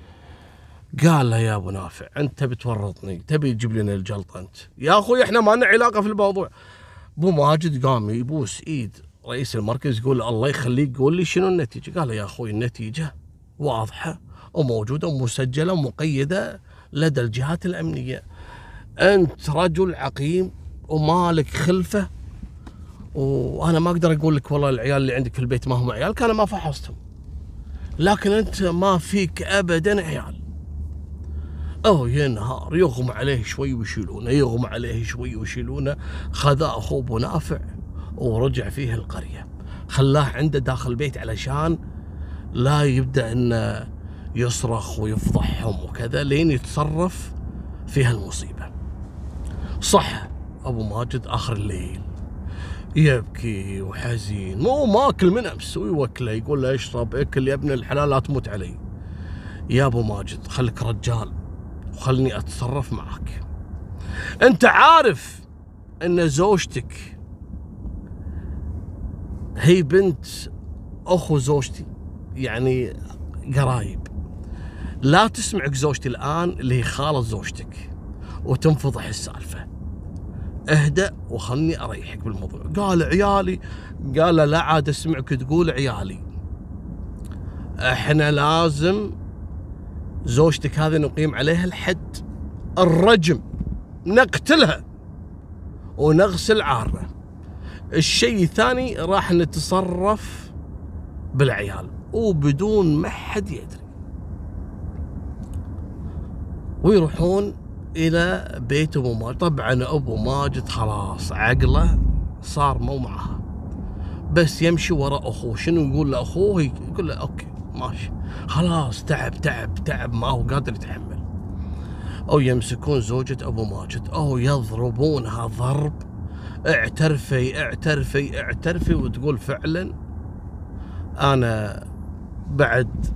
قال له يا ابو نافع انت بتورطني، تبي تجيب لنا الجلطه انت؟ يا اخوي احنا ما لنا علاقه في الموضوع. ابو ماجد قام يبوس ايد رئيس المركز يقول الله يخليك قول لي شنو النتيجه؟ قال له يا اخوي النتيجه واضحه وموجوده ومسجله ومقيده لدى الجهات الامنيه، انت رجل عقيم ومالك خلفه، وانا ما اقدر اقول لك والله العيال اللي عندك في البيت ما هم عيالك، انا ما فحصتهم، لكن انت ما فيك ابدا عيال. ينهار يغمى عليه شوي ويشيلونه، يغمى عليه شوي ويشيلونه. خذاه اخوه ابو نافع ورجع فيه القريه، خلاه عنده داخل البيت علشان لا يبدا انه يصرخ ويفضحهم وكذا لين يتصرف في هالمصيبه. صح ابو ماجد اخر الليل يبكي وحزين، مو ماكل من امس، ويوكله يقول له اشرب اكل يا ابن الحلال لا تموت علي. يا ابو ماجد خليك رجال وخلني اتصرف معك. انت عارف ان زوجتك هي بنت اخو زوجتي، يعني قرايب. لا تسمعك زوجتي الان اللي هي خالة زوجتك وتنفضح السالفة. اهدأ وخلني اريحك بالموضوع. قال عيالي، قال لا عاد اسمعك تقول عيالي. احنا لازم زوجتك هذه نقيم عليها الحد، الرجم، نقتلها ونغسل عارها. الشيء الثاني راح نتصرف بالعيال وبدون ما حد يدري. ويروحون الى بيت ابو ماجد. طبعا ابو ماجد خلاص عقله صار مو معها، بس يمشي وراء اخوه. شنو يقول لاخوه؟ يقول له اوكي ماشي خلاص، تعب ما هو قادر يتحمل. او يمسكون زوجة ابو ماجد او يضربونها ضرب اعترفي، وتقول فعلا انا بعد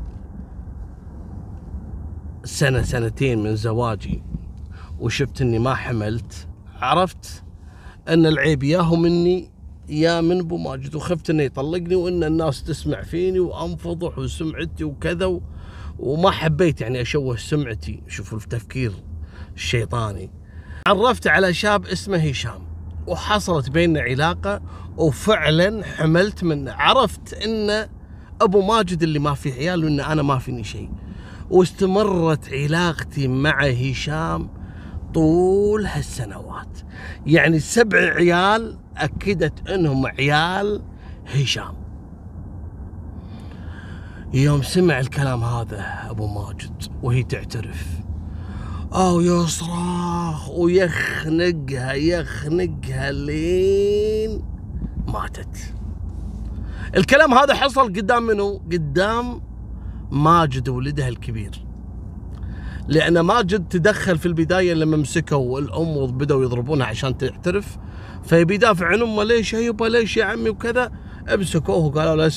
سنتين من زواجي وشفت اني ما حملت، عرفت ان العيب ياهو مني يا من ابو ماجد، وخفت انه يطلقني وان الناس تسمع فيني وانفضح وسمعتي وكذا، وما حبيت يعني اشوه سمعتي. شوفوا التفكير الشيطاني. عرفت على شاب اسمه هشام وحصلت بيننا علاقة وفعلا حملت منه. عرفت ان ابو ماجد اللي ما في عيال وان انا ما فيني شيء. واستمرت علاقتي مع هشام طول هالسنوات، يعني 7 عيال أكدت أنهم عيال هشام. يوم سمع الكلام هذا أبو ماجد وهي تعترف، أو يصرخ ويخنقها لين ماتت. الكلام هذا حصل قدام منو؟ قدام ماجد ولدها الكبير، لأن ماجد تدخل في البداية لما مسكوا الأم وبدأوا يضربونها عشان تعترف، فيبي يدافع عن أمه. ليش يا يبا، ليش يا عمي وكذا. امسكوه وقالوا له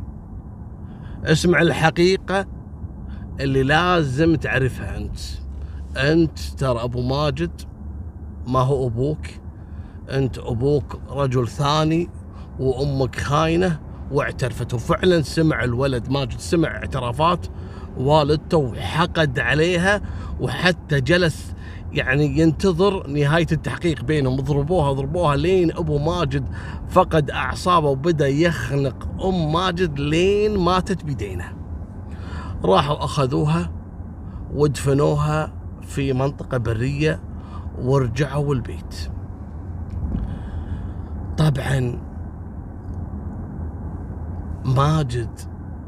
اسمع الحقيقة اللي لازم تعرفها أنت ترى أبو ماجد ما هو أبوك، أنت أبوك رجل ثاني وأمك خاينة. واعترفت، وفعلا سمع الولد ماجد سمع اعترافات والدته وحقد عليها، وحتى جلس يعني ينتظر نهاية التحقيق بينهم. ضربوها لين أبو ماجد فقد أعصابه وبدأ يخنق أم ماجد لين ماتت بيدينه. راحوا أخذوها ودفنوها في منطقة برية ورجعوا البيت. طبعا ماجد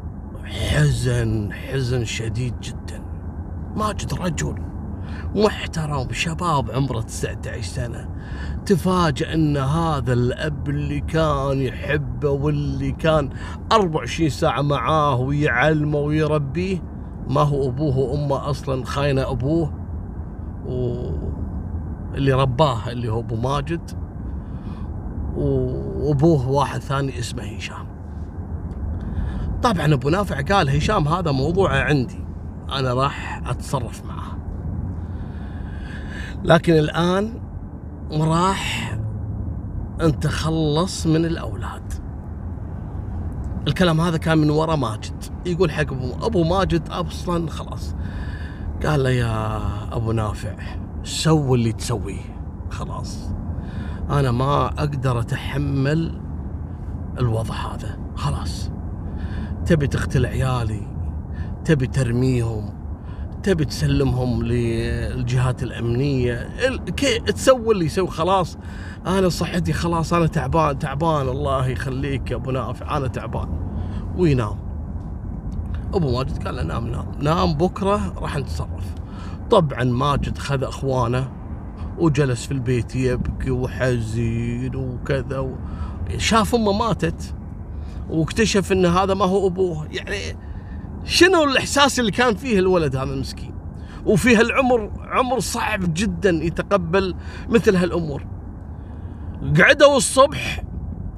حزن شديد جدا. ماجد رجل محترم شباب عمره 19 سنة، تفاجأ ان هذا الاب اللي كان يحبه واللي كان 24 ساعة معاه ويعلمه ويربيه ما هو ابوه وامه اصلا، خاينه ابوه واللي رباه اللي هو ابو ماجد، وابوه واحد ثاني اسمه هشام. طبعا ابو نافع قال هشام هذا موضوعه عندي، انا راح اتصرف معه، لكن الان راح انت خلص من الاولاد. الكلام هذا كان من وراء ماجد يقول حق ابو ماجد اصلا خلاص. قال له يا ابو نافع سوي اللي تسويه، خلاص انا ما اقدر اتحمل الوضع هذا. خلاص تبي تقتل عيالي، تبي ترميهم، تبي تسلمهم للجهات الأمنية، تسوي اللي يسوي. خلاص أنا صحتي خلاص، أنا تعبان الله يخليك يا أبو نافع أنا تعبان. وينام. أبو ماجد قال له نام بكرة راح نتصرف. طبعا ماجد خذ أخوانه وجلس في البيت يبكي وحزين وكذا، شاف أمه ماتت واكتشف ان هذا ما هو ابوه. يعني شنو الاحساس اللي كان فيه الولد هذا المسكين، وفي هالعمر عمر صعب جدا يتقبل مثل هالامور. قعدوا الصبح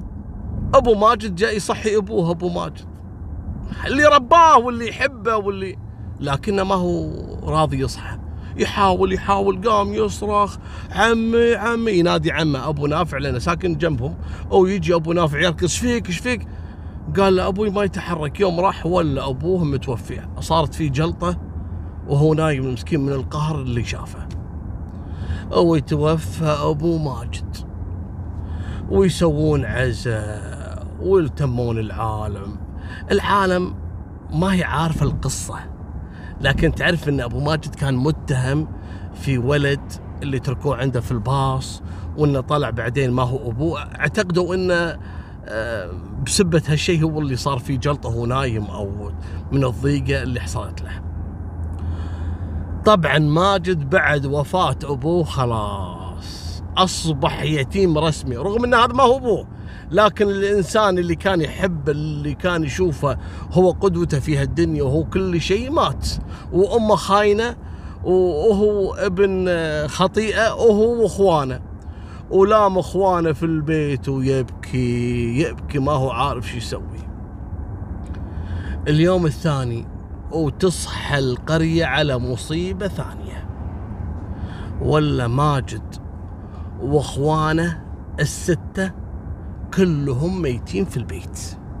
ابو ماجد جاي يصحي ابوه، ابو ماجد اللي رباه واللي يحبه واللي، لكنه ما هو راضي يصحى، يحاول قام يصرخ عمي عمي، ينادي عمه ابو نافع لانه ساكن جنبهم، او يجي ابو نافع يركض ايش فيك ايش فيك؟ قال له ابوي ما يتحرك. يوم راح ولا ابوه متوفي، صارت فيه جلطه وهو نايم المسكين من القهر اللي شافه. او يتوفى ابو ماجد ويسوون عزاء ويلتمون العالم ما هي عارفه القصه، لكن تعرف ان ابو ماجد كان متهم في ولد اللي تركوه عنده في الباص، وانه طلع بعدين ما هو ابوه. اعتقدوا انه بسبة هالشيء هو اللي صار فيه جلطه وهو نايم، او من الضيقه اللي حصلت له. طبعا ماجد بعد وفاة ابوه خلاص اصبح يتيم رسمي، رغم ان هذا ما هو ابوه، لكن الانسان اللي كان يحب، اللي كان يشوفه هو قدوته في هالدنيا وهو كل شيء، مات، وامه خاينه، وهو ابن خطيئه، وهو واخوانه، ولام اخوانه في البيت ويبكي ما هو عارف شو يسوي. اليوم الثاني وتصحى القرية على مصيبة ثانية، ولا ماجد واخوانه الستة كلهم ميتين في البيت،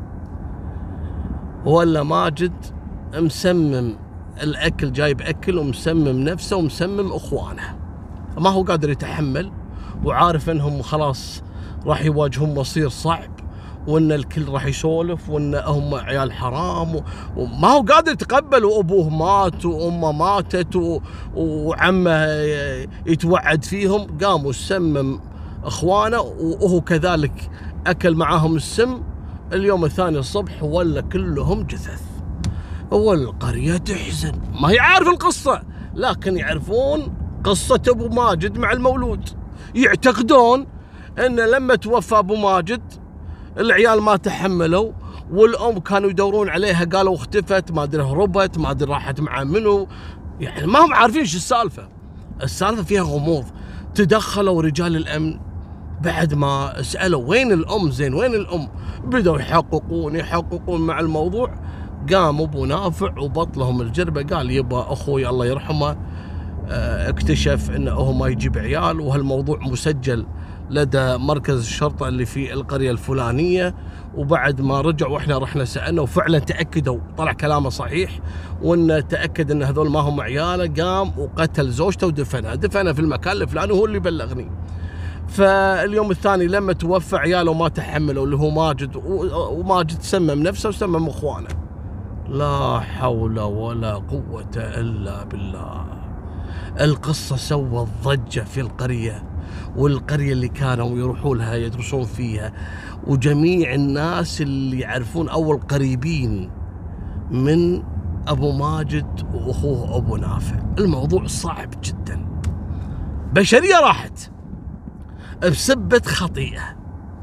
ولا ماجد مسمم الأكل، جايب أكل ومسمم نفسه ومسمم أخوانه، ما هو قادر يتحمل، وعارف أنهم خلاص راح يواجهون مصير صعب، وأن الكل راح يسولف، وأن هم عيال حرام، وما هو قادر يتقبل، وأبوه مات وأمه ماتت وعمه يتوعد فيهم. قام وسمم أخوانه، وهو كذلك أكل معاهم السم. اليوم الثاني الصبح ولا كلهم جثث، والقرية تحزن، ما هي عارف القصة، لكن يعرفون قصة أبو ماجد مع المولود. يعتقدون أن لما توفى أبو ماجد العيال ما تحملوا، والأم كانوا يدورون عليها، قالوا اختفت، ما أدري هربت، ما أدري راحت مع منو، يعني ما هم عارفين شو السالفة. السالفة فيها غموض. تدخلوا رجال الأمن بعد ما سألوا وين الأم، زين وين الأم، بدأوا يحققون مع الموضوع. قام أبو نافع وبطلهم الجربة، قال يبا أخوي الله يرحمه اكتشف انه هو ما يجيب عيال، وهالموضوع مسجل لدى مركز الشرطة اللي في القرية الفلانية. وبعد ما رجع واحنا رحنا سألنا، وفعلا تأكدوا، طلع كلامه صحيح، وانه تأكد ان هذول ما هم عياله. قام وقتل زوجته ودفنها في المكان الفلاني، وهو اللي بلغني. فاليوم الثاني لما توفى عياله ما تحملوا، اللي هو ماجد، وماجد سمم نفسه وسمم اخوانه. لا حول ولا قوة الا بالله. القصة سوت ضجة في القرية، والقرية اللي كانوا يروحوا لها يدرسون فيها، وجميع الناس اللي يعرفون أو القريبين من أبو ماجد وأخوه أبو نافع. الموضوع صعب جدا، بشرية راحت بسبة خطيئة.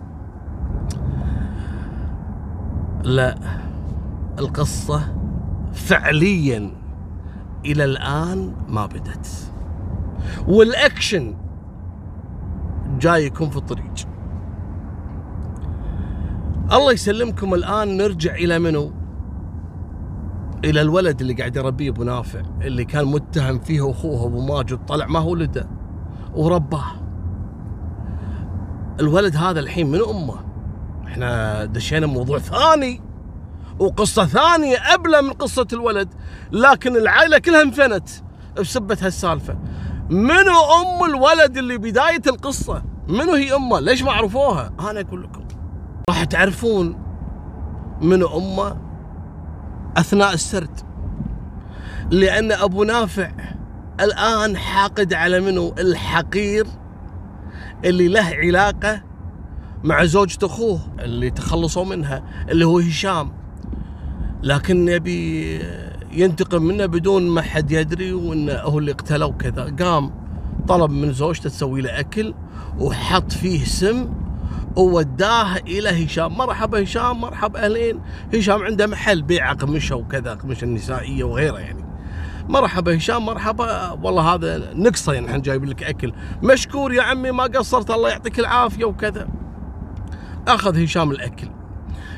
لا، القصة فعليا إلى الآن ما بدت، والأكشن جاي يكون في الطريق. الله يسلمكم. الآن نرجع إلى منو؟ إلى الولد اللي قاعد يربيه أبو نافع، اللي كان متهم فيه أخوه أبو ماجد، طلع ما هو ولده ورباه. الولد هذا الحين من أمه. احنا دشينا موضوع ثاني وقصة ثانية أبلى من قصة الولد، لكن العائلة كلها انفنت بسبة هالسالفة. منو أم الولد اللي بداية القصة؟ منو هي أمه؟ ليش ما عرفوها؟ أنا أقول لكم راح تعرفون منو أمه أثناء السرد، لأن أبو نافع الآن حاقد على منو؟ الحقير اللي له علاقة مع زوجة أخوه اللي تخلصوا منها، اللي هو هشام، لكن يبي ينتقم منه بدون ما حد يدري، وانه هو اللي قتله وكذا. قام طلب من زوجته تسوي له اكل، وحط فيه سم، ووداه الى هشام. مرحبا هشام، مرحبا اهلين. هشام عنده محل بيع قمشه وكذا، قمشه النسائيه وغيرها يعني. مرحبا هشام، مرحبا، والله هذا نقصه يعني، احنا جايب لك اكل. مشكور يا عمي، ما قصرت، الله يعطيك العافيه وكذا. اخذ هشام الاكل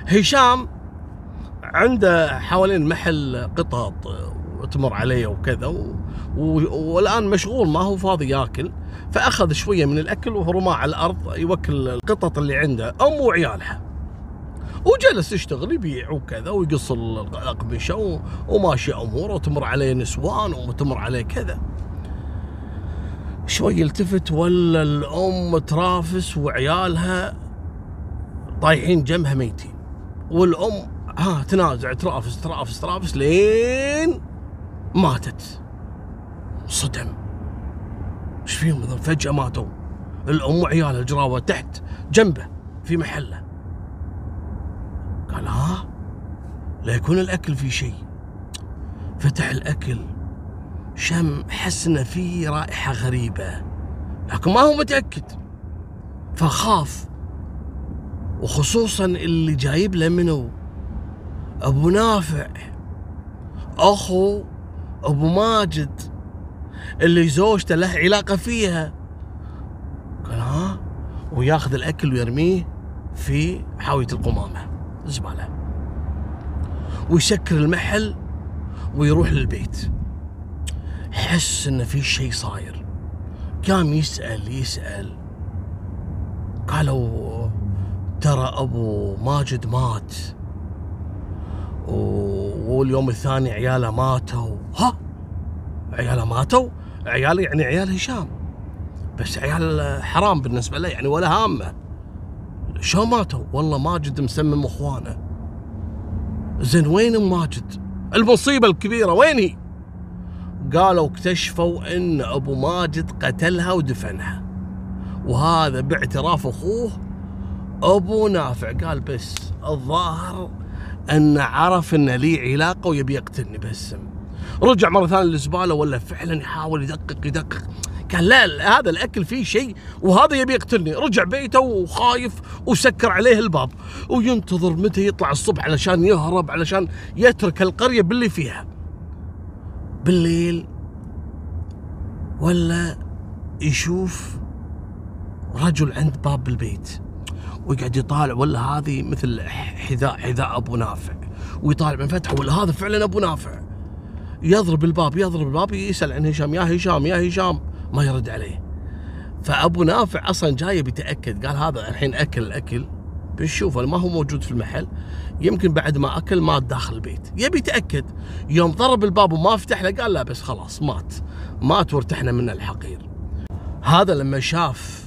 هشام عنده حوالين محل قطط وتمر عليه وكذا والآن مشغول ما هو فاضي ياكل، فأخذ شوية من الأكل ورماه على الأرض يوكل القطط اللي عنده أم وعيالها، وجلس يشتغل يبيع وكذا ويقص الأقمشة وماشي أموره وتمر عليه نسوان وتمر عليه كذا. شوي يلتفت ولا الأم ترافس وعيالها طايحين جنبها ميتين، والأم تنازع ترافس لين ماتت. صدم، ايش فيهم فجأة ماتوا الأم وعيالها الجراوة تحت جنبه في محله. قال لا يكون الأكل في شيء. فتح الأكل، شم، حس إن في رائحة غريبة لكن ما هو متأكد، فخاف، وخصوصا اللي جايب له منه أبو نافع أخو أبو ماجد اللي زوجته له علاقة فيها. قال وياخذ الأكل ويرميه في حاوية القمامة الزبالة ويسكر المحل ويروح للبيت. حس إن في شيء صاير، قام يسأل قالوا ترى أبو ماجد مات واليوم الثاني عياله ماتوا. عياله ماتوا؟ عيال يعني عيال هشام، بس عيال حرام بالنسبة له يعني ولا هامه. شو ماتوا؟ والله ماجد مسمم اخوانه. زين وين ام ماجد؟ المصيبة الكبيرة وين هي؟ قالوا اكتشفوا ان ابو ماجد قتلها ودفنها، وهذا باعتراف اخوه ابو نافع. قال بس الظاهر ان عرف ان لي علاقة ويبي يقتلني بهالسم. رجع مرة ثانية للزبالة ولا فعلا يحاول يدقق. قال لا هذا الأكل فيه شيء وهذا يبي يقتلني. رجع بيته وخايف وسكر عليه الباب وينتظر متى يطلع الصبح علشان يهرب، علشان يترك القرية باللي فيها. بالليل ولا يشوف رجل عند باب البيت ويقعد يطالع، ولا هذه مثل حذاء أبو نافع، ويطالع من فتحه ولا هذا فعلا أبو نافع. يضرب الباب يسأل عن هشام، يا هشام ما يرد عليه. فأبو نافع أصلا جاي بيتأكد، قال هذا الحين أكل بنشوفه ما هو موجود في المحل، يمكن بعد ما أكل مات داخل البيت، يبي يتأكد. يوم ضرب الباب وما فتح له قال لا بس خلاص مات وارتحنا من الحقير. هذا لما شاف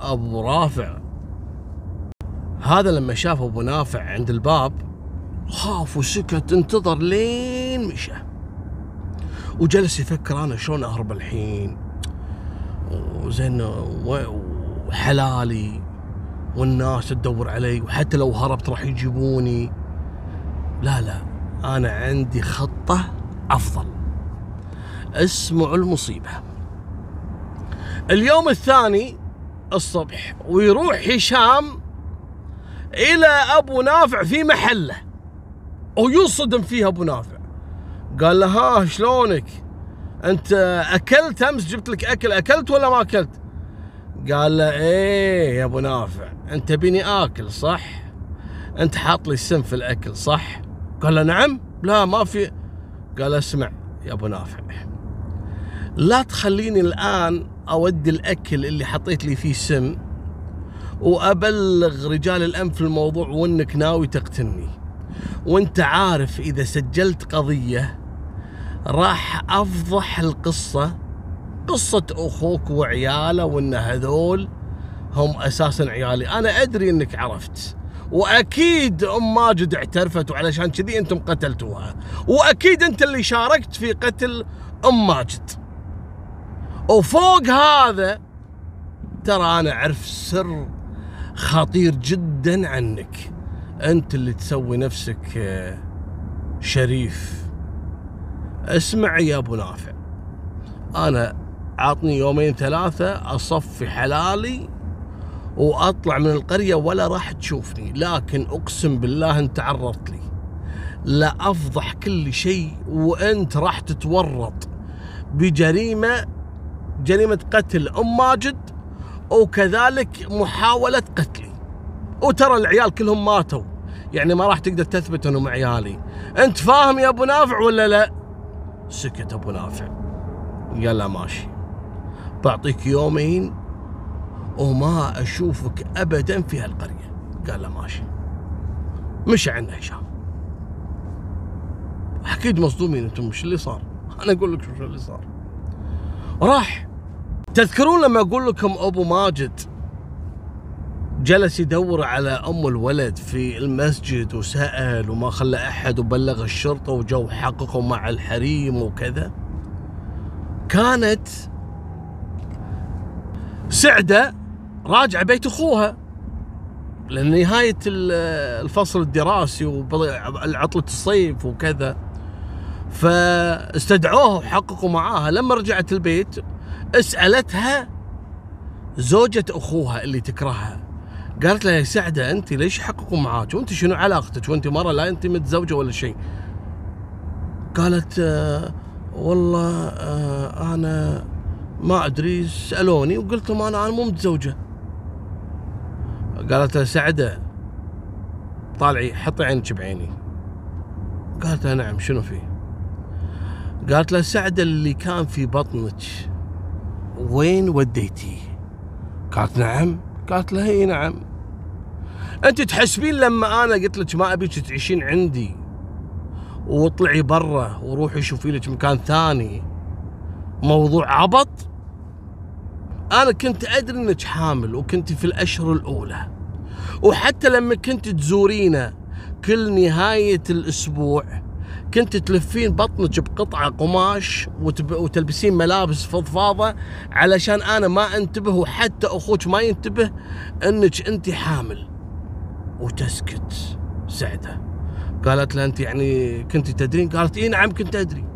أبو نافع عند الباب خاف وسكت، انتظر لين مشى وجلس يفكر أنا شلون أهرب الحين، وزين وحلالي والناس تدور علي، وحتى لو هربت راح يجيبوني. لا أنا عندي خطة أفضل. اسمعوا المصيبة. اليوم الثاني الصبح ويروح هشام إلى أبو نافع في محله ويصدم فيه أبو نافع. قال له شلونك؟ أنت أكلت أمس؟ جبت لك أكل، أكلت ولا ما أكلت؟ قال له إيه يا أبو نافع، أنت بيني آكل صح؟ أنت حاط لي السم في الأكل صح؟ قال له نعم. لا ما في. قال اسمع يا أبو نافع، لا تخليني الآن أودي الأكل اللي حطيت لي فيه سم وأبلغ رجال الأمن في الموضوع وإنك ناوي تقتلني، وإنت عارف إذا سجلت قضية راح أفضح القصة، قصة أخوك وعياله، وإن هذول هم أساسا عيالي. أنا أدري إنك عرفت، وأكيد أم ماجد اعترفت وعلشان كذي أنتم قتلتوها، وأكيد أنت اللي شاركت في قتل أم ماجد. وفوق هذا ترى أنا أعرف سر خطير جدا عنك، أنت اللي تسوي نفسك شريف. اسمع يا أبو نافع، أنا عطني 2-3 أصفي حلالي وأطلع من القرية ولا راح تشوفني، لكن أقسم بالله أنت عرضت لي لا أفضح كل شيء، وأنت راح تتورط بجريمة قتل أم ماجد وكذلك محاولة قتلي. وترى العيال كلهم ماتوا، يعني ما راح تقدر تثبت انهم عيالي. انت فاهم يا ابو نافع ولا لا؟ سكت ابو نافع، قال له ماشي، بعطيك يومين وما اشوفك ابدا في هالقريه. قال له ماشي. مشى عنا هشام. اكيد مصدومين انتم، مش اللي صار؟ انا اقول لك شو اللي صار. راح. تذكرون لما اقول لكم ابو ماجد جلس يدور على ام الولد في المسجد وسأل وما خلى احد وبلغ الشرطه وجو حققوا مع الحريم وكذا؟ كانت سعده راجعه بيت اخوها لان نهايه الفصل الدراسي وعطله الصيف وكذا، فاستدعوها وحققوا معاها. لما رجعت البيت اسالتها زوجة اخوها اللي تكرهها، قالت لها يا سعده انت ليش حققوا معاك؟ وانت شنو علاقتك؟ وانت مره لا انت متزوجه ولا شيء؟ قالت والله انا ما ادري، سالوني وقلت لهم انا مو متزوجه. قالت لها سعده طالعي حطي عينك بعيني. قالت لها نعم شنو فيه؟ قالت لها سعده اللي كان في بطنك وين وديتيه؟ قالت نعم. قالت لها اي نعم. انت تحسبين لما انا قلت لك ما ابيك تعيشين عندي واطلعي برا وروحي شوفي لك مكان ثاني موضوع عبط؟ انا كنت ادري انك حامل وكنت في الاشهر الاولى، وحتى لما كنت تزورينا كل نهايه الاسبوع كنت تلفين بطنك بقطعه قماش وتلبسين ملابس فضفاضه علشان انا ما انتبه وحتى اخوك ما ينتبه انك انت حامل. وتسكت سعده. قالت لها انت يعني كنت تدرين؟ قالت اي نعم كنت ادري.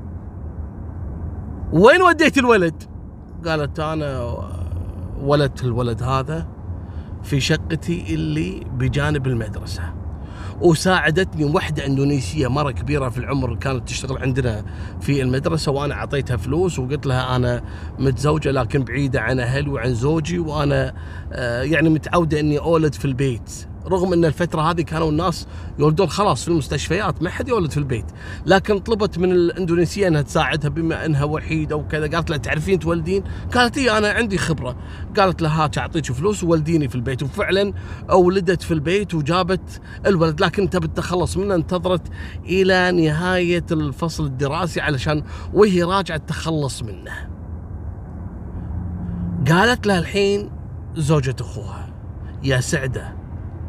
وين وديت الولد؟ قالت انا ولدت الولد هذا في شقتي اللي بجانب المدرسه، وساعدتني وحده اندونيسيه مره كبيره في العمر كانت تشتغل عندنا في المدرسه، وانا اعطيتها فلوس وقلت لها انا متزوجه لكن بعيده عن اهلي وعن زوجي، وانا يعني متعوده اني اولد في البيت، رغم ان الفتره هذه كانوا الناس يولدون خلاص في المستشفيات ما حد يولد في البيت، لكن طلبت من الاندونيسيه انها تساعدها بما انها وحيده وكذا. قالت لها تعرفين تولدين؟ قالت اي انا عندي خبره. قالت لها هات اعطيك فلوس وولديني في البيت، وفعلا ولدت في البيت وجابت الولد، لكن تبي تتخلص منه انتظرت الى نهايه الفصل الدراسي علشان وهي راجعه تتخلص منه. قالت لها الحين زوجة اخوها يا سعده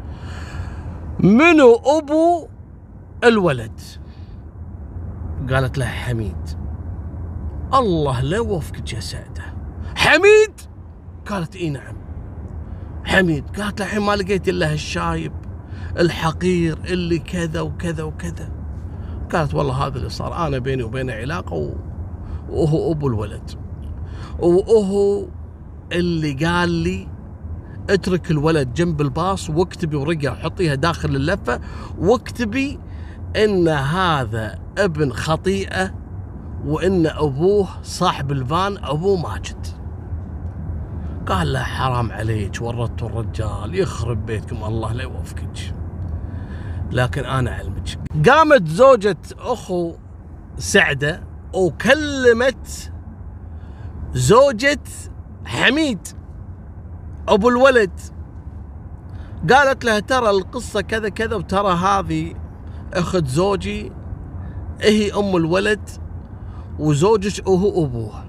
منو ابو الولد؟ قالت له حميد. الله لا يوفقك يا سعده. حميد؟ قالت اي نعم حميد. قالت له الحين ما لقيت الا هالشايب الحقير اللي كذا وكذا وكذا. قالت والله هذا اللي صار، انا بيني وبينه علاقه وهو ابو الولد، وهو اللي قال لي اترك الولد جنب الباص واكتبي ورقه حطيها داخل اللفه واكتبي ان هذا ابن خطيئه وان ابوه صاحب الفان ابوه ماجد. قال له حرام عليك ورطتوا الرجال، يخرب بيتكم الله لا يوفقك. لكن انا اعلمك. قامت زوجة اخو سعده وكلمت زوجة حميد ابو الولد، قالت لها ترى القصه كذا كذا، وترى هذه اخت زوجي هي ام الولد وزوجك وهو ابوه.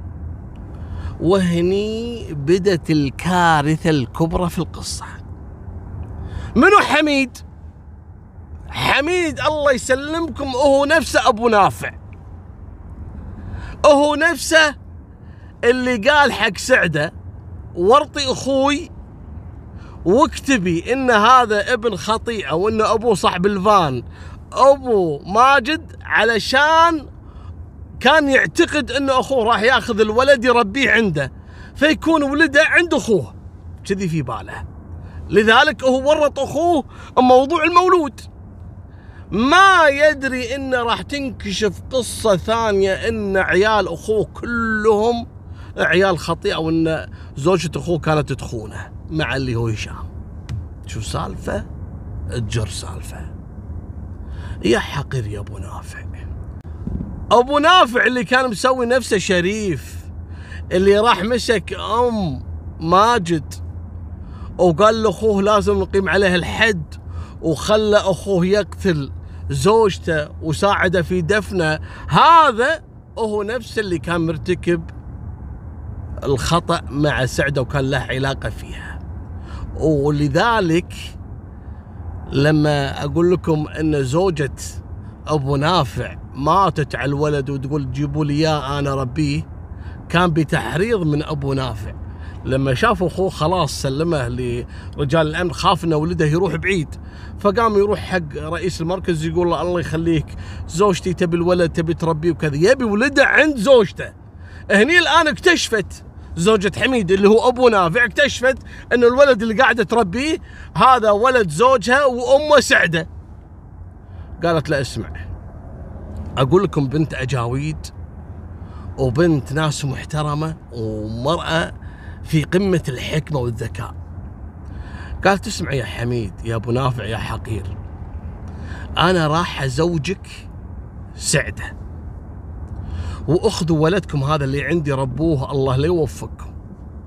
وهني بدت الكارثه الكبرى في القصه. منو حميد؟ حميد الله يسلمكم هو نفسه ابو نافع، هو نفسه اللي قال حق سعده ورطي اخوي واكتبي ان هذا ابن خطيئه وان ابوه صاحب الفان ابو ماجد، علشان كان يعتقد ان اخوه راح ياخذ الولد يربيه عنده فيكون ولده عند اخوه، كذي في باله. لذلك هو ورط اخوه موضوع المولود، ما يدري انه راح تنكشف قصه ثانيه ان عيال اخوه كلهم عيال خطيئه وان زوجة اخوه كانت تخونه مع اللي هو هشام. شو سالفه؟ تجر سالفه. يا حقير يا ابو نافع. ابو نافع اللي كان مسوي نفسه شريف، اللي راح مسك ماجد وقال لاخوه لازم نقيم عليه الحد، وخلى اخوه يقتل زوجته وساعده في دفنه، هذا هو نفس اللي كان مرتكب الخطأ مع سعده وكان له علاقة فيها. ولذلك لما اقول لكم ان زوجة ابو نافع ماتت على الولد وتقول جيبوا لي اياه انا ربيه، كان بتحريض من ابو نافع. لما شافوا اخوه خلاص سلمه لرجال الامن، خاف ان ولده يروح بعيد، فقام يروح حق رئيس المركز يقول له الله يخليك زوجتي تبي الولد تبي تربيه وكذا، يبي ولده عند زوجته. هني الان اكتشفت زوجة حميد اللي هو ابو نافع، اكتشفت ان الولد اللي قاعده تربيه هذا ولد زوجها وامه سعده. قالت له اسمع، اقول لكم بنت اجاويد وبنت ناس محترمه ومرأة في قمة الحكمة والذكاء. قالت اسمع يا حميد يا ابو نافع يا حقير، انا راح ازوجك سعده، واخذوا ولدكم هذا اللي عندي ربوه الله لا يوفقكم،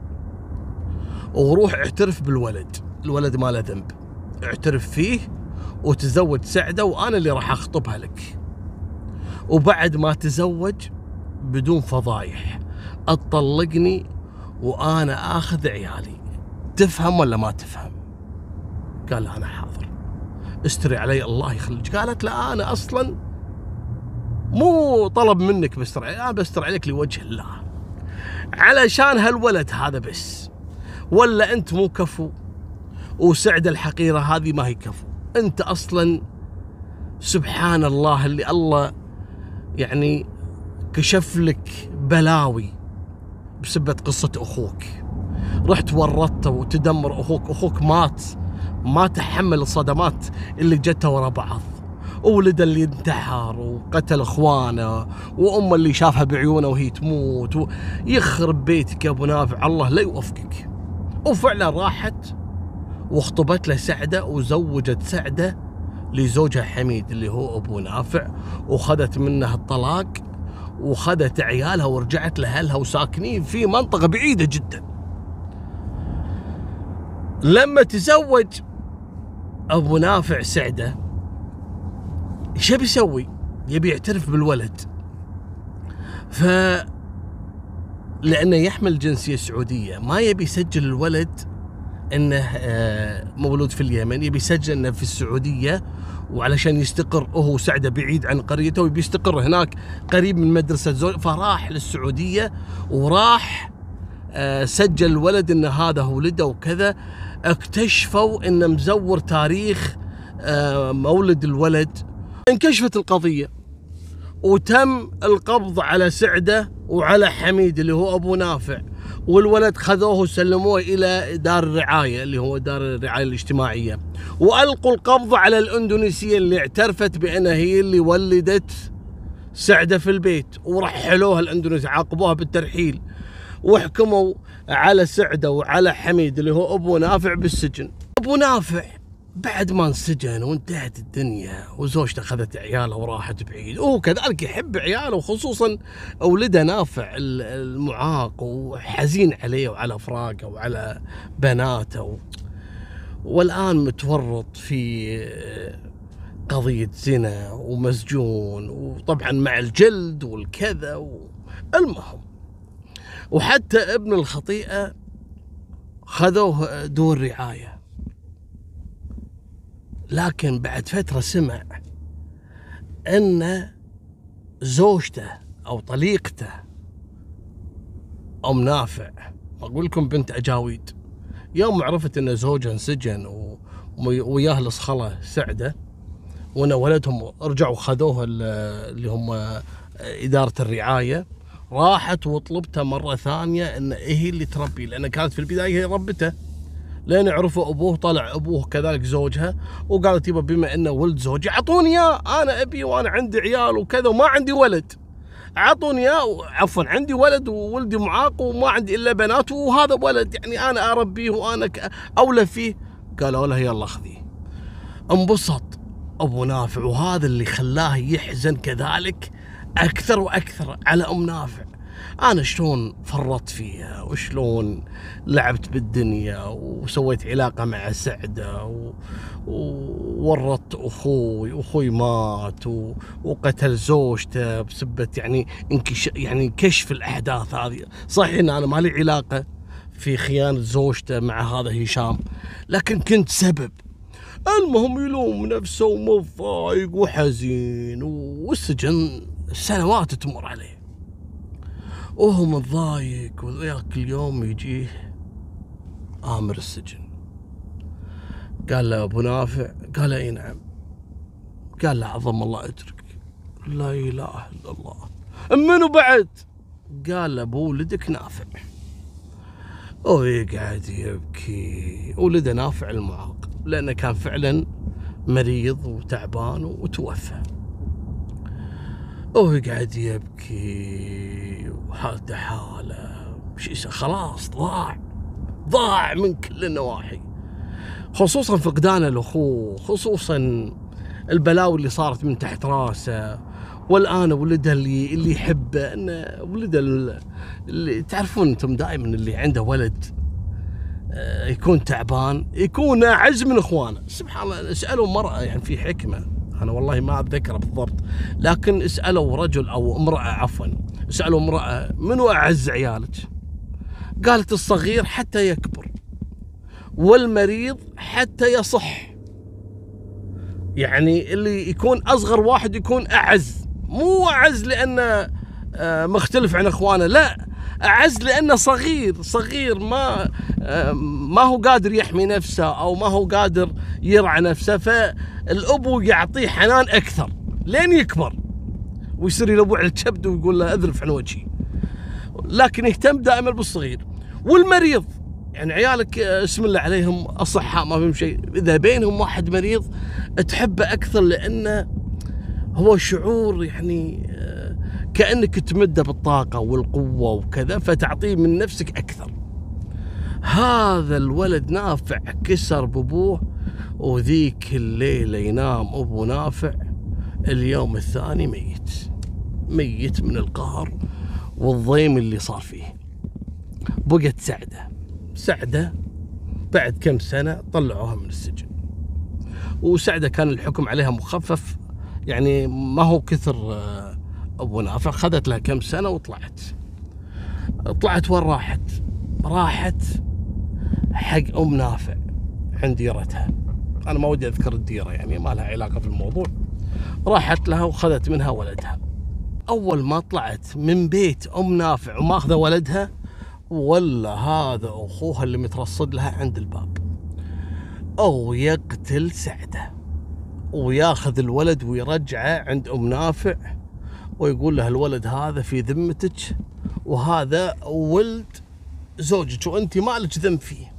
وروح اعترف بالولد، الولد ما له ذنب، اعترف فيه وتزوج سعده وانا اللي راح اخطبها لك، وبعد ما تزوج بدون فضايح اطلقني وانا اخذ عيالي. تفهم ولا ما تفهم؟ قال انا حاضر، استري علي الله يخليك. قالت لا انا اصلا مو طلب منك بستر، انا بستر عليك لوجه الله علشان هالولد هذا بس، ولا انت مو كفو وسعد الحقيره هذه ما هي كفو. انت اصلا سبحان الله اللي الله يعني كشف لك بلاوي بسبة قصة أخوك، رحت ورطته وتدمر أخوك ما تحمل الصدمات اللي جته ورا بعض، وولده اللي انتحر وقتل اخوانه، وامه اللي شافها بعيونه وهي تموت، يخرب بيتك يا ابو نافع الله لا يوفقك. وفعلا راحت واخطبت له سعده وزوجت سعده لزوجها حميد اللي هو ابو نافع، وخذت منه الطلاق وخذت عيالها ورجعت لأهلها وساكنين في منطقة بعيدة جدا. لما تزوج أبو نافع سعدة ايش يبي يسوي؟ يبي يعترف بالولد، لأنه يحمل جنسية سعودية ما يبي يسجل الولد انه مولود في اليمن، يبي يسجل انه في السعودية، وعلشان يستقر هو سعده بعيد عن قريته ويبي يستقر هناك قريب من مدرسة زوج، فراح للسعودية وراح سجل الولد ان هذا هو ولده وكذا. اكتشفوا انه مزور تاريخ مولد الولد، انكشفت القضية وتم القبض على سعده وعلى حميد اللي هو ابو نافع، والولد خذوه وسلموه الى دار الرعايه اللي هو دار الرعايه الاجتماعيه، والقوا القبض على الاندونيسيه اللي اعترفت بانها هي اللي ولدت سعده في البيت، ورحلوها الاندونيسيه عاقبوها بالترحيل، وحكموا على سعده وعلى حميد اللي هو ابو نافع بالسجن. ابو نافع بعد ما انسجن وانتهت الدنيا وزوجته اخذت عياله وراحت بعيد، وهو كذلك يحب عياله وخصوصا ولده نافع المعاق، وحزين عليه وعلى فراقه وعلى بناته، والآن متورط في قضية زنا ومسجون، وطبعا مع الجلد والكذا المهم. وحتى ابن الخطيئة خذوه دور رعاية، لكن بعد فترة سمع أن زوجته أو طليقته أم نافع، أقول لكم بنت أجاويد، يوم عرفت أن زوجها انسجن وياه الصخلة سعدة وأن ولدهم رجعوا خذوه اللي هم إدارة الرعاية، راحت وطلبتها مرة ثانية أن هي اللي تربي، لأن كانت في البداية هي ربته، لين عرفوا أبوه طلع أبوه كذلك زوجها، وقالت يبا بما أنه ولد زوجي أعطوني إياه، أنا أبي وأنا عندي عيال وكذا وما عندي ولد، أعطوني إياه، عفوا عندي ولد وولدي معاق وما عندي إلا بنات وهذا ولد يعني أنا أربيه وأنا أولى فيه. قالوا له يلا خذيه. انبسط أبو نافع، وهذا اللي خلاه يحزن كذلك أكثر وأكثر على أم نافع. أنا شلون فرطت فيها، وشلون لعبت بالدنيا، وسويت علاقة مع سعدة، وورطت أخوي مات، وقتل زوجته بسبة يعني كشف الأحداث هذه. صحيح إن أنا ما لي علاقة في خيانة زوجته مع هذا هشام، لكن كنت سبب. المهم يلوم نفسه ومضايق وحزين، والسجن سنوات تمر عليه وهو متضايق. وذاك اليوم يجيه آمر السجن، قال له أبو نافع، قال اي نعم، قال له عظم الله أجرك. لا إله إلا الله. منو بعد؟ قال له بولدك نافع. ويقعد يبكي. ولده نافع المعاق، لأنه كان فعلا مريض وتعبان وتوفى. ويقعد يبكي وحالته حاله، خلاص ضاع من كل النواحي، خصوصا فقدانه لاخوه، خصوصا البلاوي اللي صارت من تحت راسه. والان ولده اللي يحبه، انه ولده اللي تعرفون انتم دائما اللي عنده ولد يكون تعبان يكون اعز من اخوانه. سبحان الله. اسالوا مرأة، يعني في حكمة انا والله ما اتذكر بالضبط، لكن اسالوا رجل او امرأة، عفوا اسالوا امرأة منو اعز عيالك؟ قالت الصغير حتى يكبر، والمريض حتى يصح. يعني اللي يكون اصغر واحد يكون اعز، مو اعز لانه مختلف عن اخوانه، لا، اعز لانه صغير ما هو قادر يحمي نفسه، او ما هو قادر يرعى نفسه، فالابو يعطيه حنان اكثر لين يكبر ويصير يلوع الكبد ويقول له اذرف عن وجهي، لكن يهتم دائما بالصغير. والمريض يعني عيالك اسم الله عليهم اصحاء ما فيهم شيء، اذا بينهم واحد مريض تحبه اكثر، لانه هو شعور يعني كأنك تمده بالطاقة والقوة وكذا، فتعطيه من نفسك أكثر. هذا الولد نافع كسر بابوه، وذيك الليلة ينام أبو نافع، اليوم الثاني ميت من القهر والضيم اللي صار فيه. بقت سعدة بعد كم سنة طلعوها من السجن، وسعدة كان الحكم عليها مخفف، يعني ما هو كثر أبو نافع. خذت لها كم سنة وطلعت وين راحت حق أم نافع عند ديرتها. أنا ما ودي أذكر الديرة، يعني ما لها علاقة في الموضوع. راحت لها وخذت منها ولدها. أول ما طلعت من بيت أم نافع وماخذة ولدها، ولا هذا أخوها اللي مترصد لها عند الباب، أو يقتل سعدة وياخذ الولد ويرجعه عند أم نافع، ويقول لها الولد هذا في ذمتك، وهذا ولد زوجك وانت ما لك ذنب فيه.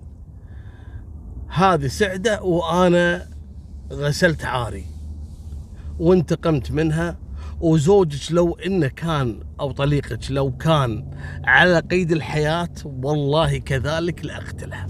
هذه سعدة وانا غسلت عاري وانتقمت منها، وزوجك لو انه كان او طليقك لو كان على قيد الحياة والله كذلك لاقتله.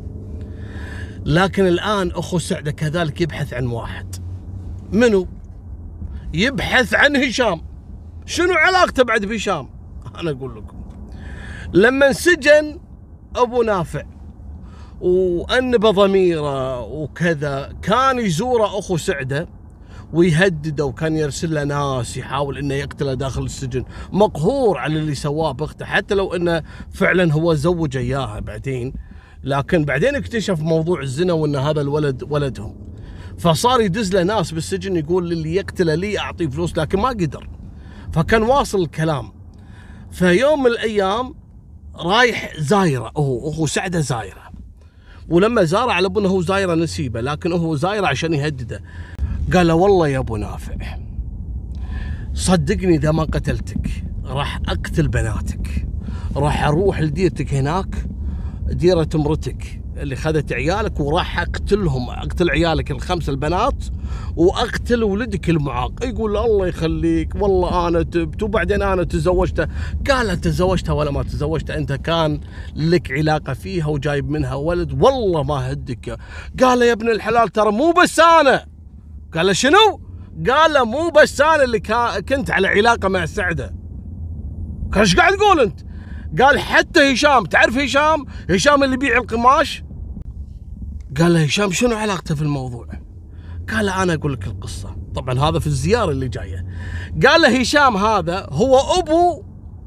لكن الان اخو سعدة كذلك يبحث عن واحد. منو؟ يبحث عن هشام. شنو علاقته بعد بهشام؟ انا اقول لكم، لما انسجن ابو نافع وانب ضميره وكذا، كان يزوره اخو سعده ويهدده، وكان يرسل له ناس يحاول انه يقتله داخل السجن، مقهور على اللي سواه باخته، حتى لو انه فعلا هو زوج اياها بعدين، لكن بعدين اكتشف موضوع الزنا وان هذا الولد ولدهم، فصار يدز له ناس بالسجن يقول اللي يقتله لي اعطيه فلوس، لكن ما قدر، فكان واصل الكلام. فيوم من الايام رايح زايره، اخو سعده زايره، ولما زار على ابوه هو زايره نسيبه، لكن هو زايره عشان يهدده. قال له والله يا ابو نافع صدقني اذا ما قتلتك راح اقتل بناتك، راح اروح لديرتك هناك، ديره مرتك اللي خذت عيالك، وراح اقتلهم، اقتل عيالك الخمس البنات واقتل ولدك المعاق. يقول له الله يخليك والله انا تبت وبعدين انا تزوجته. قال تزوجتها ولا ما تزوجتها، انت كان لك علاقه فيها وجايب منها ولد، والله ما هدك. قال يا ابن الحلال ترى مو بس انا، قال له شنو؟ قال له مو بس انا اللي كنت على علاقه مع سعده. قال ايش قاعد تقول انت؟ قال حتى هشام، تعرف هشام اللي يبيع القماش؟ قال له هشام شنو علاقته في الموضوع؟ قال له انا اقول لك القصه، طبعا هذا في الزياره اللي جايه. قال له هشام هذا هو ابو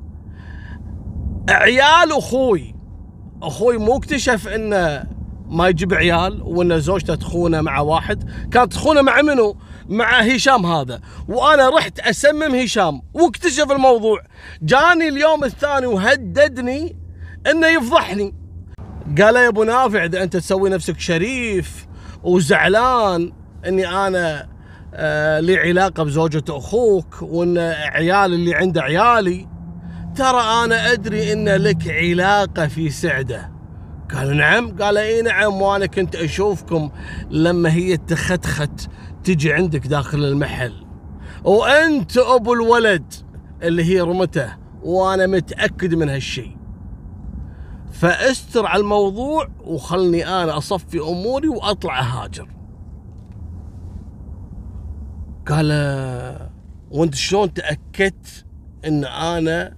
عيال اخوي مو اكتشف انه ما يجيب عيال وان زوجته تخونه مع واحد، كانت تخونه مع منو؟ مع هشام هذا، وانا رحت اسمم هشام واكتشف الموضوع، جاني اليوم الثاني وهددني انه يفضحني. قال يا ابو نافع اذا انت تسوي نفسك شريف وزعلان اني انا لي علاقه بزوجة اخوك وان عيال اللي عنده عيالي، ترى انا ادري ان لك علاقه في سعده. قال نعم. قال اي نعم، وانا كنت اشوفكم لما هي تختخت تجي عندك داخل المحل، وانت ابو الولد اللي هي رمته، وانا متاكد من هالشيء، فاستر على الموضوع وخلني انا اصفي اموري واطلع اهاجر. قال وانت شلون تاكدت ان انا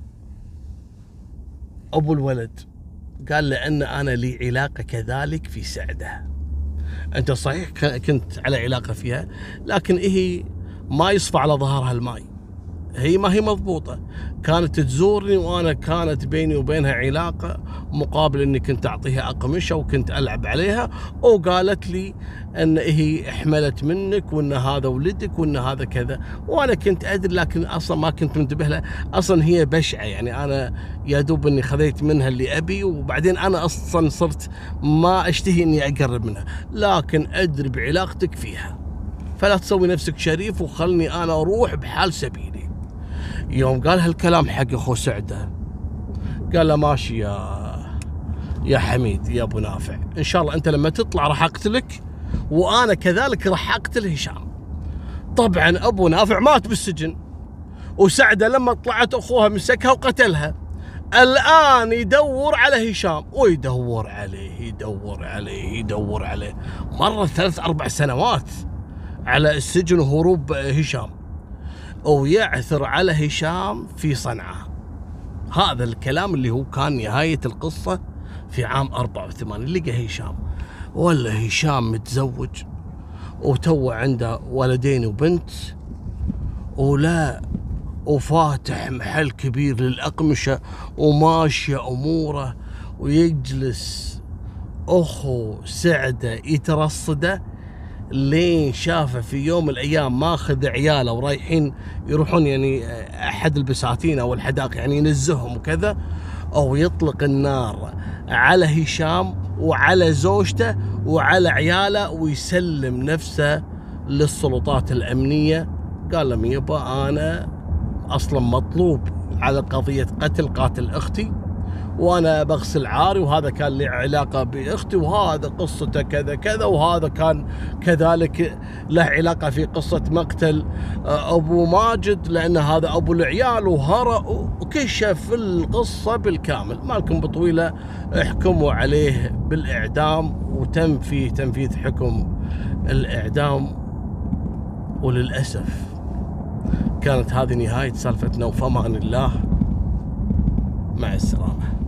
ابو الولد؟ قال لان انا لي علاقه كذلك في سعده. انت صحيح كنت على علاقه فيها، لكن هي ما يصفى على ظهرها الماي، هي ما هي مضبوطه، كانت تزورني وانا كانت بيني وبينها علاقه مقابل اني كنت اعطيها اقمشه وكنت العب عليها، وقالت لي ان هي احملت منك وان هذا ولدك وان هذا كذا، وانا كنت ادري لكن اصلا ما كنت منتبه لها. اصلا هي بشعه، يعني انا يا دوب اني خذيت منها اللي ابي، وبعدين انا اصلا صرت ما اشتهي اني اقرب منها، لكن ادري بعلاقتك فيها، فلا تسوي نفسك شريف وخلني انا اروح بحال سبيلي. يوم قال هالكلام حق اخو سعده، قال له ماشي يا حميد يا ابو نافع، ان شاء الله انت لما تطلع راح اقتلك، وانا كذلك راح اقتل هشام. طبعا ابو نافع مات بالسجن، وسعده لما طلعت اخوها مسكها وقتلها. الان يدور على هشام، ويدور عليه مره 3-4 سنوات على السجن وهروب هشام، ويعثر على هشام في صنعاء. هذا الكلام اللي هو كان نهاية القصة في عام 84. لقى هشام، ولا هشام متزوج وتو عنده ولدين وبنت، وفاتح محل كبير للأقمشة وماشية أموره، ويجلس أخو سعده يترصده لين شافه في يوم من الايام ماخذ عياله ورايحين يروحون يعني احد البساتين او الحدائق يعني ينزههم وكذا، او يطلق النار على هشام وعلى زوجته وعلى عياله ويسلم نفسه للسلطات الامنيه. قال لهم يبا انا اصلا مطلوب على قضيه قاتل اختي، وانا بغسل عاري، وهذا كان له علاقه باختي، وهذا قصته كذا كذا، وهذا كان كذلك له علاقه في قصه مقتل ابو ماجد لان هذا ابو العيال، وكشف القصه بالكامل. مالكم بطويله احكموا عليه بالاعدام، وتم فيه تنفيذ حكم الاعدام. وللاسف كانت هذه نهايه سالفتنا، وفمان الله، مع السلامه.